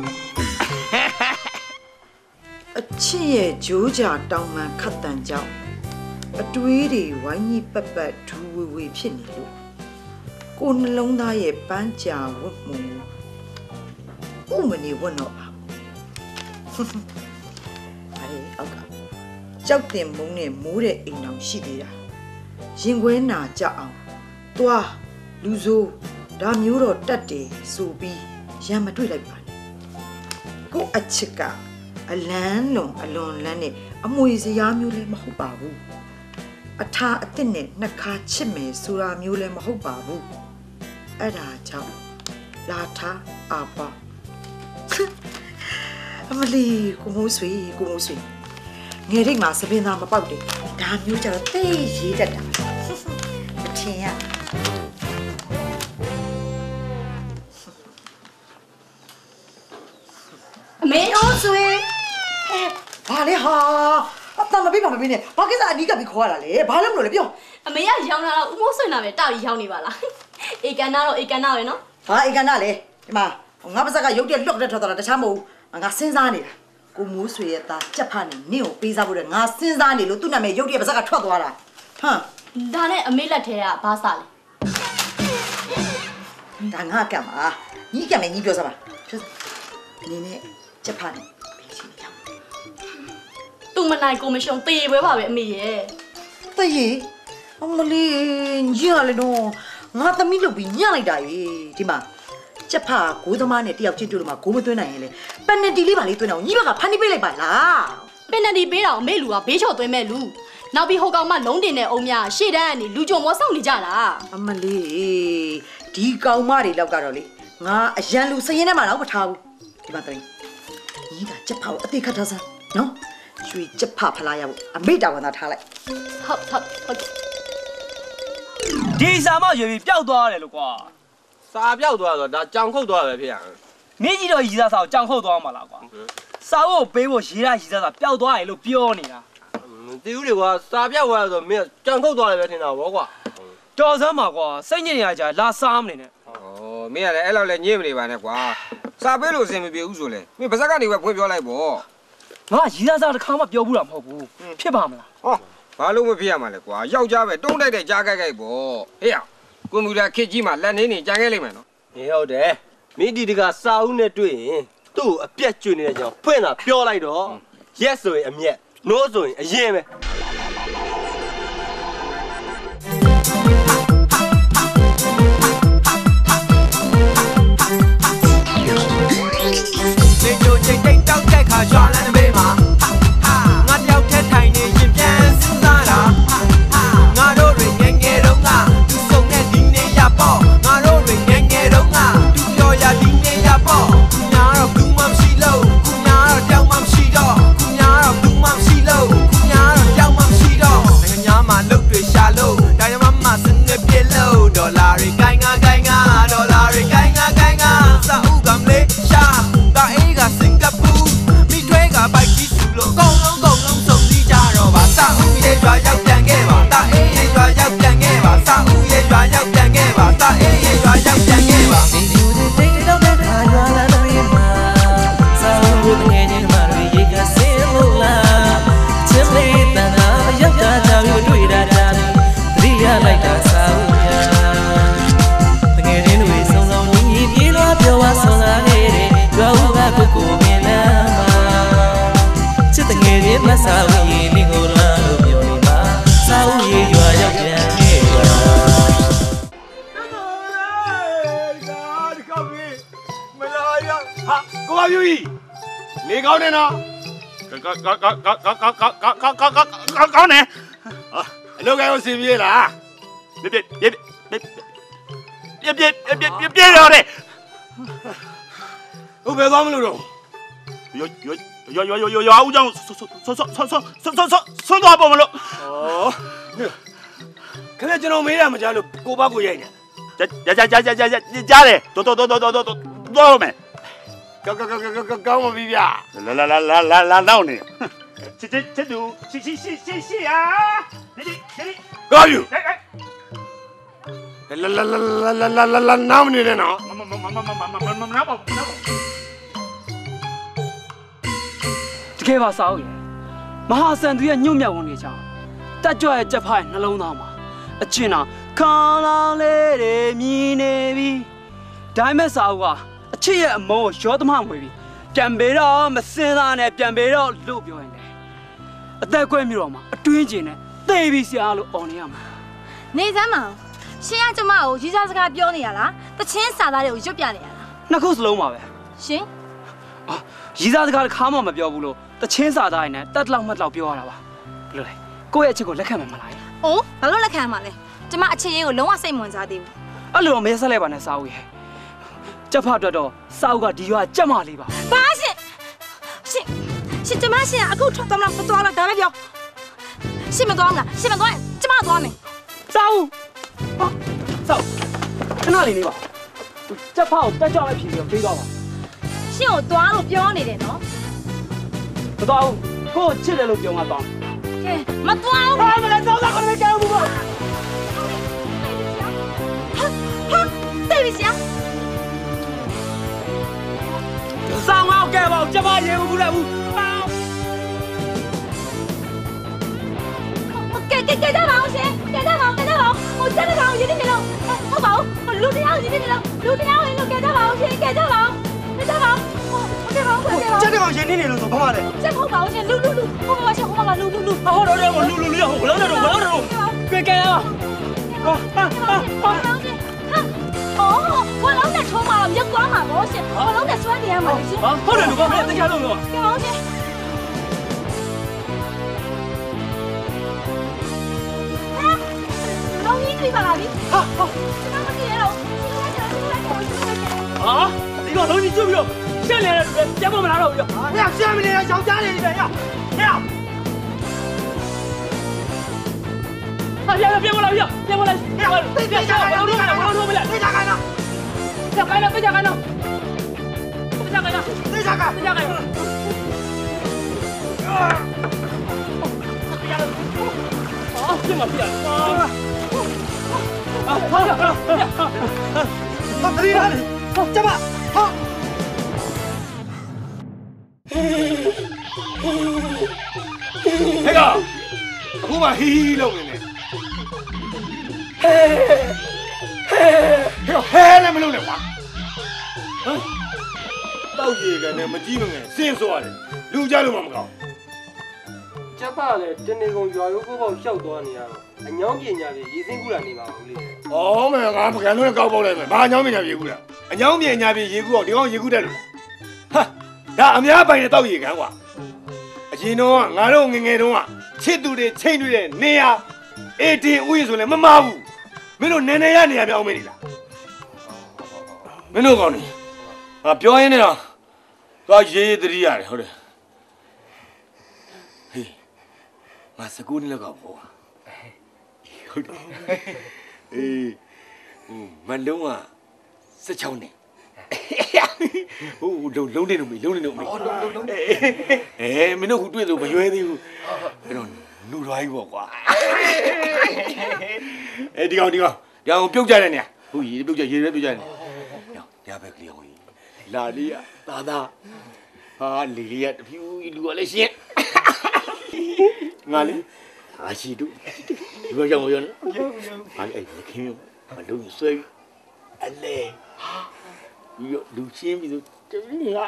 အချစ်ရဲ့ဂျိုးကြတောင်မှန်ခတ်တန်ကြောင့်အတွေးတွေဝိုင်းကြီးပတ်ပတ်ဒူဝေဝေဖြစ်နေလို့ကိုနှလုံးသားရဲ့ပန်းကြာဝတ်မှုဥမနေဝတ်တော့ပါအဲ့အောက်ကကြောက်တင်မုန်းနဲ့မိုးတဲ့အိမ်တော်ရှိသေးတာရင်ခွဲနာကြအောင်တွားလူစိုးဒါမျိုးတော့တတ်တယ်ဆိုပြီးရံမတွေ့လိုက်ပါနဲ့ကိုအချစ်ကအလန်းလွန်အလွန်လန်းနဲ့အမွေစရာမျိုးလည်းမဟုတ်ပါဘူးအထာအစ်စ်နဲ့နှစ်ခါချစ်မယ်ဆိုတာမျိုးလည်းမဟုတ်ပါဘူးအဲ့ဒါကြောင့်လာထားအပါအမလီကိုမိုးဆွေကိုမိုးဆွေငယ်ရိတ်မှာစပင်းသားမပေါက်တယ်ဒါမျိုးကြတော့သိရေးတတ်တာမထင်ရအမေအိုးဆွေဘာလဲဟာတာမပေးပါမပေးနဲ့ဘာကိစ္စအနီးကပြီးခေါ်ရတာလဲဘာလို့မလို့လဲပြောအမေကရောင်းလာတော့ဦးမိုးဆွေနာပဲတောက်ရီရောင်းနေပါလားအေကန်နာတော့အေကန်နာပဲနော်ဘာအေကန်နာလဲဒီမှာငါပါစကရုပ်တက်လွတ်တက်ထွက်သွားတာတခြားမဟုတ်ငါစဉ်းစားနေတာကိုမိုးဆွေရဲ့သားကြက်ဖားနေနင့်ကိုပေးစားဖို့တဲ့ငါစဉ်းစားနေလို့သူ့နာမည်ရုပ်တက်ပါစကထွက်သွားတာဟမ်ဒါနဲ့အမေလက်ထဲကဘာစားလဲဒါငါကမှာညီကမယ်ညီပြောစမ်းပါပြောနင်းနဲ့ကြက်ဖားနေပေးချင်ကြောင်းသူမနိုင်ကိုမရှုံတေးပွဲပါပဲအမေရဲ့တေးအမလေးညရလေတော့ငါသမီးလုပ်ပြီးညလိုက်တာရေဒီမှာကြက်ဖားကိုသမားနဲ့တယောက်ချင်းတွေ့လို့မှကိုမသွင်းနိုင်ရင်လေပန်နတီလေးပါလေးသွင်းအောင်ညီဘက်ကဖန်တီးပေးလိုက်ပါလားပန်နတီပေးတော့အမေလူကဘေးချော်သွင်းမဲ့လူနောက်ပြီးဟိုကောင်မလုံးတင်တဲ့အုံများရှေ့တန်းကနေလူကြုံမောဆောက်နေကြတာအမလေးဒီကောင်မတွေလောက်ကတော့လေငါအရန်လူစရင်ထဲမှာတော့မထားဘူးဒီမှာတရင်ညီကကြက်ဖားကိုအသေးခတ်ထားစမ်းနော်ရွှေကြက်ဖားဖလားရဖို့အမေတာဝန်သာထားလိုက်ဟုတ်ဟုတ်ဟုတ်ဒီစာမရွေပြီးပျောက်သွားရတယ်လို့ကွာစာပျောက်သွားတော့ဒါကြောင်ခုတ်သွားပဲဖြစ်ရမင်းကြီးတော့ရီစားစာကိုကြောင်ခုတ်သွားမှာလားကွာစာဖို့ပေးဖို့ရေးရရီစားစာပျောက်သွားတယ်လို့ပြောနေတာတီးဦးတွေကွာစာပျောက်သွားဆိုမင်းကြောင်ခုတ်သွားတယ်ပဲထင်တာဗောကွာတော်စမ်းပါကွာစိတ်ညစ်နေရကြလာစားမနေနဲ့ဩမင်းကလည်းအဲ့လောက်လည်းညစ်မနေပါနဲ့ကွာစာပေးလို့အဆင်မပြေဘူးဆိုလဲမင်းပါဇက်ကနေပဲဖွင့်ပြောလိုက်ဗောငါရီစားစာတစ်ခါမှပြောဘူးတာမဟုတ်ဘူးဖြစ်ပါမလားဟောဘာလို့မဖြစ်ရမှာလဲကွာယောက်ျားပဲတုံးတိုက်တဲ့ကြားကြိုက်ကြိုက်ဗောဟေ့ရကွန်ပျူတာခစ်ကြီးမှာလက်နေနေကြံခဲ့လိမ့်မယ်နော်ဟေးဟုတ်တယ်မင်းဒီတကစာအုပ်နဲ့တွေ့ရင်သူ့ကိုအပြက်ကျွေနေတဲ့ကြောင်ဖွင့်တာပြောလိုက်တော့ yes ဆိုရင်အမျက် no ဆိုရင်အရင်ပဲလေချိုချိတ်တိတ်တောက်တဲ့ခါရွာလန်းတဲ့ဘေးမှာငါတယောက်ထက်ထိုင်နေရင်ပြန်စဉ်းစားတာငါတို့တွေငယ်ငယ်တုန်းကသူစုံတဲ့ဒီနေရပေါ့ငါတို့တွေငယ်ငယ်တုန်းကသူပြောရဒီနေရပေါ့ခုညာတော့ဘူးမှမရှိလို့ခုညာတော့တောင်းမှမရှိတော့ခုညာတော့ဘူးမှမရှိလို့ခုညာတော့တောင်းမှမရှိတော့နိုင်ငံညာမှာလုတ်တွေရှာလို့ဒါရမမစနေပြလို့ဒေါ်လာတွေကိုင်းငါကိုင်းငါဒေါ်လာတွေကိုင်းငါကိုင်းငါစာဥကမလေးရှာတာအေးကစင်ကာပူမိထွဲကဘိုက်ကြီးစုလို့အကုန်လုံးအကုန်လုံးစုံစည်းကြတော့ပါစာဥရဲ့ရွာရောက်ပြန်ခဲ့ပါတာအေးရဲ့ရွာရောက်ပြန်ခဲ့ပါစာဥရဲ့ရွာရောက်ပြန်ခဲ့ပါတာအေးရဲ့ရွာရောက်ပြန်ခဲ့ပါဒီလူတွေတိတ်တော့တဲ့ခါရွာလာတော့မှာစာဥကိုငယ်ချင်းမှတွေရေကစင်လို့လားချစ်လေးတန်တာရောက်တာကြောင်တွေ့တာတာတတိယလိုက်တာစာဥညာတကယ်ချင်းတွေစုံစုံညီညီပြေးလို့ပြောပါဆွမ်းလာနေတဲ့ရွာဥကပုဂ္ဂိုလ်မြင်လာမှာချစ်တငယ်ချင်းမစာဥရေနေကိုလာလို့ပြောနေမှာစာဥရေရွာရောက်ပြန်ခဲ့ပါဟာကိုပါပြူကြီးနေကောင်းနေနော်ကောကောကောကောကောကောကောကောကောကောကောင်းနေအလုပ်ကိုစီပြေးလားပြပြပြပြပြပြပြပြတော့တယ်ဟုတ်ပဲသွားမလို့တော့ရောရောရောရောရောရောဦးကြောင့်ဆွဆွဆွဆွဆွဆွဆွဆွသွားပေါ်မလို့ဩခင်ဗျကျွန်တော်မေးတာမကြားလို့ကိုပါကိုရိုက်နေကြာကြာကြာကြာကြာကြားတယ်တော်တော်တော်တော်တော်တော်တော့မယ်ကောကောကောကောကောင်းမပြီဗျလာလာလာလာလာတော့နေချစ်ချစ်ချစ်သူရှိရှိရှိရှိရှိอ่ะဒီဒီဒီကောယူလာလာလာလာလာလာလာနားမနေနဲ့နော်မမမမမမမမနားပါနားပါတကယ်ပါစာအုပ်ရမဟာစံသူရဲ့ညွန့်မြောက်ဝင်နေကြတက်ကြွရဲ့ကြက်ဖားရဲ့နှလုံးသားမှာအချင်းတော်ခေါင်းလောင်းလေးတွေမြည်နေပြီဒါမဲ့စာအုပ်ကအချစ်ရဲ့အမုန်းကိုရောသမမွေပြီပြန်ပေတော့မစင်သားနဲ့ပြန်ပေတော့လို့ပြောရင်လေအသက်ကွဲမြတော့မှာအတွင်းကျင်နဲ့သေပြီဆရာလို့អော်နေရမှာနေစမ်းမအောင်ရှင်ကကျမကိုရီးစားစကားပြောနေရလားတချင်းစာသားတွေကိုရွတ်ပြနေရလားနှစ်ခုစလုံးပါပဲရှင်အာရီးစားစကားတစ်ခါမှမပြောဘူးလို့တချင်းစာသားရင်းနဲ့တက်လောက်မှတ်လောက်ပြောရတာပါဘယ်လိုလဲကိုယ့်ရဲ့အချစ်ကိုလက်ခံမှာမလားအိုးဘာလို့လက်ခံမှာလဲကျမအချစ်ရင်းကိုလုံးဝစိတ်ဝင်စားသေးဘူးအဲ့လိုတော့မရဆက်လိုက်ပါနဲ့စာအုပ်ရဲ့ကြက်ဖတ်တော့စာအုပ်ကဒီရွာကြက်မလေးပါဘာရှင်ရှင်ရှင်ကျမရှင်အခုထွက်သွားမလားမသွားလားဒါပဲပြောရှင်မသွားမလားရှင်မသွားရင်ကျမသွားမယ်စာအုပ်ဟာစာအုပ်ခဏလေးလေးပါကြက်ဖတ်ကိုတက်ကြောက်လိုက်ဖြေပြီးပေးသွားပါရှင်ကိုသွားလို့ပြောနေတယ်နော်မသွားဘူးကိုချစ်တယ်လို့ပြောမှသွားမသွားဘူးဟာမလဲသောသားကိုလည်းကြောက်ဘူးဟာဟာသိပြီဆရာဆောင်အောင်ကဲပါကျမရေဘူးလည်းဘူးကဲကဲကဲကြပါအောင်ရှင်ကဲကြပါအောင်ကဲကြပါအောင်ဟိုတက်ကြပါအောင်ရင်းနေလို့ဟုတ်ပါဘူးလူတရားရင်းနေလို့လူတရားရင်းလို့ကဲကြပါအောင်ရှင်ကဲကြပါအောင်ကဲကြပါအောင်ကဲပါအောင်ကဲကြပါအောင်တက်ကြပါအောင်ရင်းနေလို့ဆိုဘာမှလဲတက်ဟုတ်ပါအောင်ရှင်လူလူလူဟိုမှာရှင်ဟိုမှာလူလူလူဟုတ်တော့တော့လူလူလူဟိုလောက်တော့လောက်တော့ကဲကဲရအောင်ဟာဟာဟာ哦，我老在抽嘛，别管嘛，我先，我老在酸点嘛，行。 啊，好的，我们等下弄弄。 给我先。啊，老你对吧，老你。好好。这个我接了，这个来接了，这个来接了，这个来接了。 啊，这个老你救不救？下来了，别给我们拿了，哎呀，下面的人小家里边呀，哎呀。啊！别别别过来！别别过来！别别别下来！我弄不了，我弄不了！别下开了！别下开了！别下开了！别下开了！别下开！别下开了！啊！啊！这么别啊！啊！好，好，好，好，这里哪里？好，加把，好。 那个，我把黑了给你。ဟဲဟဲလည်းမလုပ်နဲ့ကွာဟမ်တောက်ရေကန်နဲ့မကြီးမငယ်စင်းဆိုရတယ်လူကြလို့မှမကောင်းကျပ်ပါလေတနေကုန်ရွာရိုးကိုပေါ့ရှောက်သွားနေရတော့အညောင်းပညာတွေရေစင်းကူလာနေပါဘူးလေဩမဲငါပကံလုံးကောက်ပေါက်လိုက်မယ်ဘာအညောင်းပညာပြေကူလားအညောင်းပညာပြေရေကူအောင်ဒီကောင်ရေကူတက်လို့ဟာဒါအများပိုင်တဲ့တောက်ရေကန်ကွာအရင်တော့ငါတို့ငငယ်တုန်းကချစ်သူတွေချိန်တွေ့တဲ့နေရအေးတင်ဦးဆိုလည်းမမဘူးမင်းတို့နည်းနည်းရနေရပြောင်းမနေလားမင်းတို့ကောင်းနေငါပြောရင်းနဲ့တော့သွားရေးရေးတတိရတယ်ဟုတ်တယ်ဟေးငါစကူးနေလောက်ကောပေါ့ဟုတ်တယ်အေးမလုံးကစချောင်းနေဟိုလုံးလုံးနေလို့မလုံးနေလို့မလုံးလုံးလုံးအေးမင်းတို့ခုတွေ့လို့မရွဲသေးဘူးအဲ့တော့လူရွားကြီးပေါ့ကွာအဲဒီကောင်ဒီကောင်ဒီကောင်ပြုတ်ကြတဲ့နေဟုတ်ရေပြုတ်ကြရေလည်းပြုတ်ကြတယ်ညဘက်ကလေးအောင်လာလေးอ่ะသာသာဟာလီလေးอ่ะတဖြူလူကလည်းရှင်းငါလေအာရှိတို့ဒီဘက်ရောက်ရောဟာအဲ့ဒီခင်းမလုံးဆွဲအလဲရောလူချင်းပြီးတော့တမီးက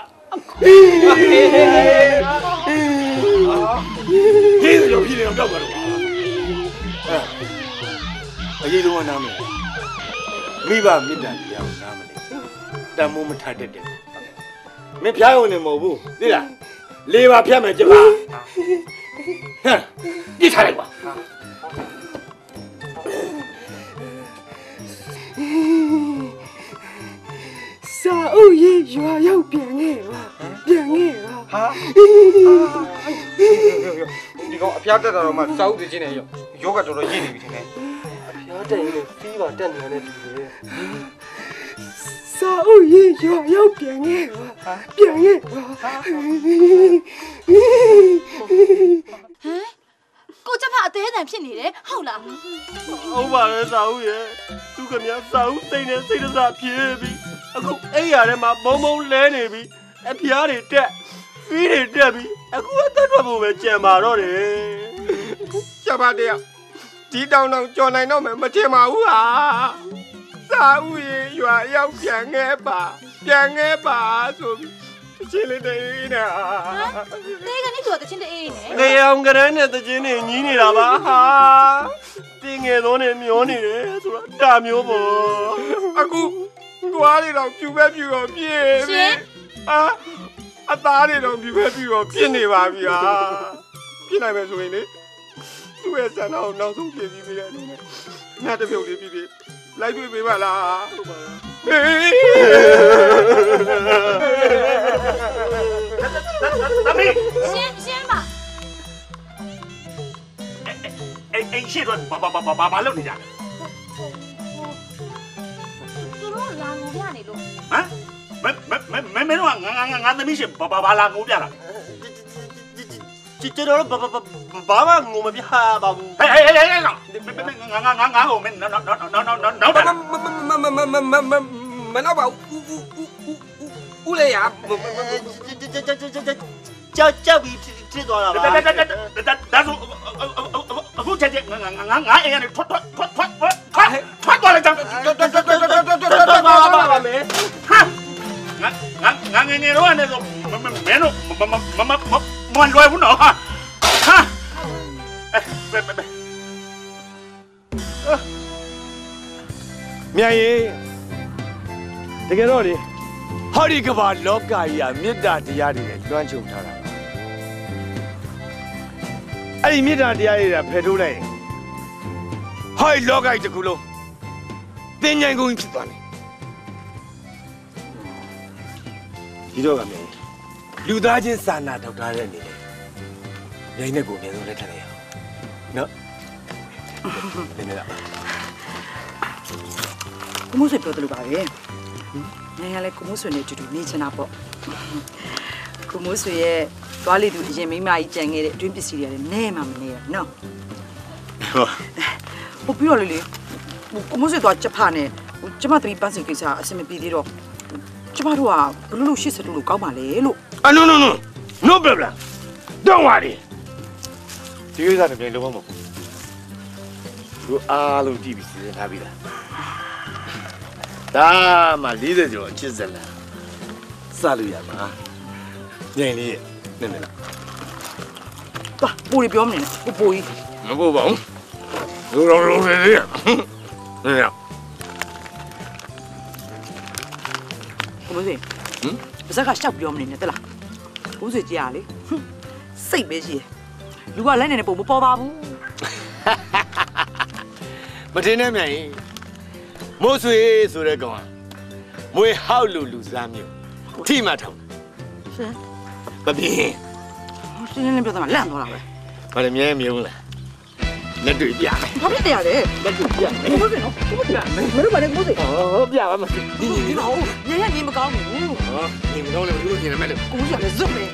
ဟေးရောပြည်တယ်တော့တော့တော့အရေးတော့နားမယ်မိဘမေတ္တာတရားကိုနားမလဲတန်မိုးမထတတ်တယ်မင်းဖျားရုံနဲ့မဟုတ်ဘူးသိလားလေးပါဖြတ်မယ်ကြပါဟမ်ပြစ်ထားလိုက်ပါစာအုပ်ရေးရွာရောက်ပြန်ခဲ့ပါပြန်ခဲ့ပါဟာဒီကောင်အဖျားတက်တာတော့မှစာအုပ်သိချင်းနေရောယောဂတော်တော်ရည်နေပြီထင်တယ်အဖျားတက်ရင်လည်းဖီးပါတက်နေတယ်တူတယ်စာအုပ်ရေးရွာရောက်ပြန်ခဲ့ပါပြန်ခဲ့ပါဟမ်ကိုကျဖအသေးအတန်ဖြစ်နေတယ်ဟုတ်လားဟုတ်ပါရဲ့စာအုပ်ရဲ့သူကများစာအုပ်သိနေစိတ်ဒဇဖြစ်ပြီအခုအဲ့ရထဲမှာဘုံဘုံလဲနေပြီအဖျားတွေတက်ဖီးတွေတက်ပြီအခုအသက်ထွက်ဖို့ပဲကြံပါတော့တယ်ကျပါတဲ့ဒီတောင်တောင်ကြော်နိုင်တော့မယ်မထင်ပါဘူးဟာစာအုပ်ရေရွာရောက်ပြန်ခဲ့ပါပြန်ခဲ့ပါဆိုပြီးချင်းလေးတေးနေတာတေးကနေဆိုတချင်းတေးနေနေအောင်ကရမ်းနဲ့တချင်းနေညီးနေတာပါဟာတင်းငယ်သောနဲ့မျောနေတယ်ဆိုတော့ဒါမျိုးပေါ့အခုတွားတွေတော့ပြူပဲပြူတော့ပြည့်ပြီအာအသားတွေတော့ပြူပဲပြူတော့ပြည့်နေပါပြီဟာပြည့်နိုင်မယ်ဆိုရင်လေသူ့ရဲ့ဆန္ဒကိုနောက်ဆုံးပြည့်ပြီးပြီလေငါတပြုတ်လေးပြည့်ပြည့်လိုက်တွေ့ပေးပါလားဟုတ်ပါလားဟေးသမီးရှင်းရှင်းပါအေးအေးရှင်းတော့ဘာဘာဘာဘာဘာလုပ်နေကြလဲသူတို့လာငိုပြနေလို့ဟမ်မမမမင်းတို့ကငါငါငါသမီးရှင်ဘာဘာဘာလာငိုပြလာကျွန်တော်ဘာဘာဘာမှငုံမပြပါဘူးဟဲ့ဟဲ့ဟဲ့ဟဲ့ငါငါငါငါဟိုမင်းနောက်နောက်နောက်နောက်နောက်နောက်မမမမမမမမနောက်ပါဦးဦးလေရကြောက်ကြောက်ပြီးဖြစ်သွားတာပါဒါဆိုအခုချက်ချက်ငါငါငါအိမ်ကနေထွက်ထွက်ထွက်ထွက်ထွက်ထွက်သွားလိုက်ကြထွက်သွားပါပါမယ်ဟာငါငါငါငယ်ငယ်တော့နေတော့မင်းတို့မမမမမလွယ်ဘူးနော်ဟာဟာဘယ်ဘယ်မြန်ရီတကယ်တော့လေဟောဒီကဘာလောကကြီးကမေတ္တာတရားတွေလွှမ်းခြုံထားတာအဲ့ဒီမေတ္တာတရားတွေကဖယ်ထုတ်လိုက်ရင်ဟောဒီလောကကြီးတစ်ခုလုံးသင်္ကြန်ကုန်ဖြစ်သွားတယ်ဒီတော့ကမြန်လူသားချင်းစာနာထောက်ထားတဲ့အနေနဲ့ရိုင်းနဲ့ကိုအမြဲဆုံးလက်ထပ်လိုက်ရအောင်နော်နည်းနည်းလားကိုမိုးဆွေပြောတယ်လို့ပါပဲ။နိုင်ငံလည်းကိုမိုးဆွေနဲ့တူတူနေချင်တာပေါ့။ကိုမိုးဆွေရဲ့သွားလေသူအရင်မိမကြီးကြံခဲ့တဲ့အတွင်းပစ္စည်းတွေလည်းနဲမှမနေရနော်။ဟုတ်။ဟိုပြီးတော့လေလေကိုမိုးဆွေသွားချက်ဖာနဲ့ကျမသမီးပန်းစင်ကိစ္စအဆင်မပြေသေးတော့ကျမတို့ကဘလို့လို့ရှစ်စတူလို့ကောင်းပါလေလို့ Ah no no no no problem don't worry ဒီကိစ္စနဲ့ပြန်လုံးဝမဟုတ်ဘူးသူအားလုံးကြည့်ပြီးစဉ်းစားပြီးသားဒါမှ၄၀ကျော်အချစ်စလားစလို့ရမှာညင်လေးနည်းနည်းလားပါပူရီပြောမနေနဲ့ပူပူကြီးမပူပါဘူးလူတော်လုံးလေးလေးနည်းနည်းကိုမိုးဆွေဟမ်ပါဇက်ကရှောက်ပြောမနေနဲ့တလားကိုမိုးဆွေကြည်ရလေစိတ်ပဲရှိတယ်လူကလက်နေနေပုံမပေါ်ပါဘူးမတင်နဲ့မြန်ရင်မိုးဆွေဆိုတဲ့ကောင်ကမွေဟောက်လူလူစားမျိုးထိမှထောင်ရှင်မပြင်းရှင်းလင်းပြောတာမှလန့်သွားတာပဲဘာလဲမြဲမြုံလားလက်တွေ့ပြမယ်ဘာဖြစ်တရားလဲလက်တွေ့ပြမယ်ကိုမိုးဆွေနော်ကိုမိုးဆွေမင်းတို့ဘာလဲကိုမိုးဆွေဟောပြပါမဒီဒီဒီတော့ညညနေမကောင်းဘူးဟောနေမကောင်းလည်းဘယ်လိုနေရမလဲကိုမိုးဆွေလည်းဇွတ်မယ်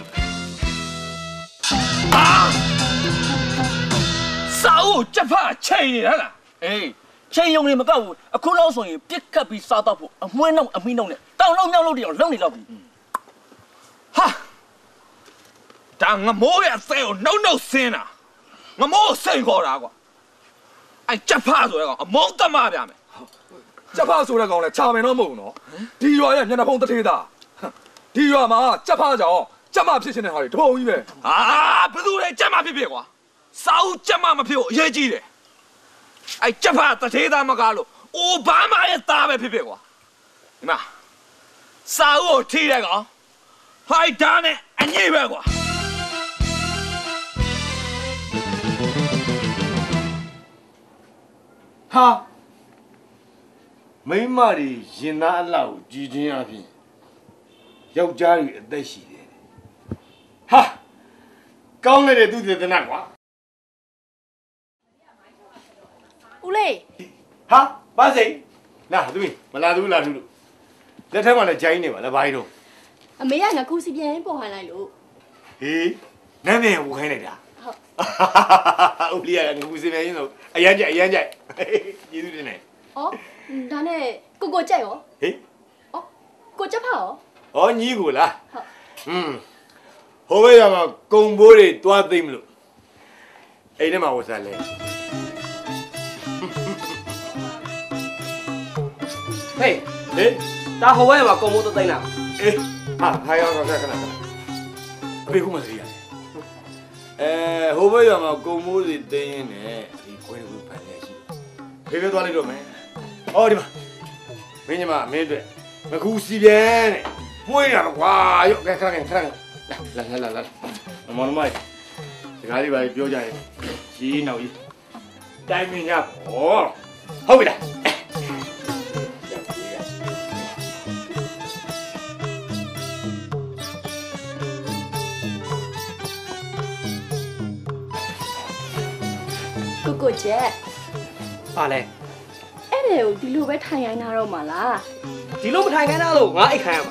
စာအုပ်ကြက်ဖတ်ချိန်နေလားအေးချိန်ရုံနေမကောက်ဘူးအခုလောက်ဆိုရင်ပြစ်ကပ်ပြီးစားတော့ဖို့အမွှေးနှုတ်အမိနှုတ်နဲ့တောင်လုံးမြောက်လို့တည်းအောင်လုံနေတော့ပြီဟာဒါငမိုးရဆဲကိုနှုတ်နှုတ်ဆင်းတာငမိုးစိန်ခေါ်တာကွာအဲ့ကြက်ဖတ်ဆိုတဲ့ကောင်အမုန်းတမပြမယ်ကြက်ဖားဆိုတဲ့ကောင်လဲခြာမယ်တော့မဟုတ်ဘူးနော်ဒီရွာရဲ့မျက်နှာဖုံးတစ်ထေးသားဒီရွာမှာကြက်ဖားကြောင့်ကြက်မဖြစ်နေတဲ့ဟာတွေတပုံကြီးပဲဟာဘယ်သူလဲကြက်မဖြစ်ဖြစ်ကွာစာအုပ်ကြက်မမဖြစ်ဘူးအရေးကြီးတယ်အဲ့ကြက်ဖတ်တထေးသားမကားလို့အိုဘားမာရဲ့သားပဲဖြစ်ဖြစ်ကွာဒီမှာစာအုပ်ထိတဲ့ကောင်ဟိုက်ဒါနဲ့အငိမ့်ပဲကွာဟာမိန်းမတွေရင်သားအလောက်ကြည်ချင်းအပြင်ယောက်ျားတွေအသက်ရှိတယ်ဟာကောင်းတဲ့သူသေသနာကွာဦးလေးဟာပါစိတ်လာသူမလာသူလာသူလို့လက်ထက်မှာလည်းဂျိုင်းနေပါလားဘာကြီးတော့အမေကငါခုစီပြန်ပေါ်ဟန်လိုက်လို့ဟေးနာမည်ကိုခိုင်းလိုက်တာဟုတ်ဦးလေးကငကူစီပြန်ရင်တော့အရန်ကြိုက်အရန်ကြိုက်ကျေးဇူးတင်နေဩဒါနဲ့ကိုကိုကြက်ရောဟေးဩကိုကြက်ဖတ်ရောဩညီကိုလားဟုတ်อืมဟိုဘက်ကမှာကုံဘိုးတွေတွားသိမ့်မလို့အိမ်ထဲမှာဝတ်စားလဲဟေးဟေးဒါဟိုဘက်မှာကုံမိုးသိမ့်လာအေးဟာဟာရောခဏခဏခဏအဖေကမှသိရတယ်အဲဟိုဘက်ကမှာကုံဘိုးတွေသိင်းနေဒီခွဲကိုဖန်ရရှိဖေဖေသွားလိုက်တော့မယ်ဟောဒီမှာမင်းညီမမင်းအတွက်မကူစီပြန်တဲ့မွေးရတော့ကွာရော့ခဏခဏခဏလာလာလာလာမောင်မိုင်စကားလေးပါပြောကြရင်ကြီးနောက်ကြီးတိုင်းမင်းရပေါ့ဟုတ်ပြီလားကိုကိုကြက်ပါလဲအဲ့ဒါကိုဒီလိုပဲထိုင်ရိုင်းထားတော့မှာလားဒီလိုမထိုင်ခိုင်းတာလို့ငါအိတ်ခိုင်းရမှာ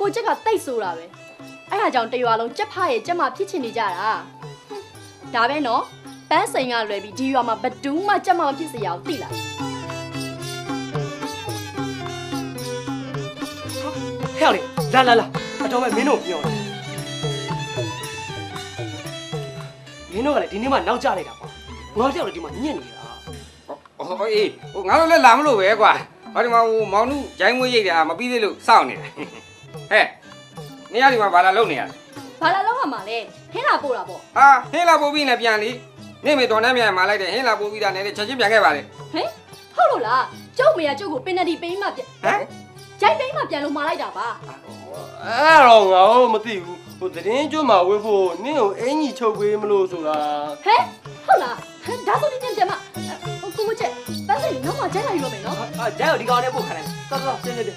ကိုချက်ကတိတ်ဆိုတာပဲအဲ့ဒါကြောင့်တရွာလုံးကြက်ဖရဲ့ကြက်မဖြစ်ချင်နေကြတာဒါပဲနော်ပန်းစိန်ကလွယ်ပြီးဒီရွာမှာဘဒူးမှကြက်မမဖြစ်စေရအောင်သိလားဟဲ့လေလာလာလာအတော်ပဲမင်းတို့ပြောတယ်မင်းတို့ကလည်းဒီနေ့မှနောက်ကျလိုက်တာပေါ့ငါကြောက်တယ်ဒီမှာညက်နေတာဟောအေးဟိုငါတို့လည်းလာမလို့ပဲကွာဟောဒီမှာဟိုမောင်နုဂျိုင်းမွေးရိတ်တာမပြီးသေးလို့စောင့်နေတာဟဲ့နေရာဒီမှာဘာလာလုပ်နေရလဲဘာလာလောက်မှာလဲဟင်းလာပို့တာပေါ့ဟာဟင်းလာပို့ပြီးနေပြန်လीနေမေတော်နှမ်းမြန်มาလိုက်တယ်ဟင်းလာပို့ပြီးတာနဲ့ချက်ချင်းပြန်ခဲ့ပါလေဟင်ဟုတ်လို့လားကျုပ်မေကကျုပ်ကိုပင်နတီပေးမှပြန်ဟမ်ဂျိုက်ပေးမှပြန်လို့มาလိုက်တာပါအဲ့တော့ငါ့မသိဘူးဟိုသတင်းကျွတ်မှာဝေးဖို့နင်းကိုအင်ကြီးချုပ်ပေးမလို့ဆိုတာဟဲ့ဟုတ်လားဒါဆိုဒီပြန်ပြန်မကိုကိုချက်ပန်းစိန်နောက်မှဂျိုက်လာယူတော့မယ်နော်ဟာဂျိုက်ကိုဒီကောင်နဲ့ပို့ခိုင်းလိုက်တော်တော်ပြင်းနေတယ်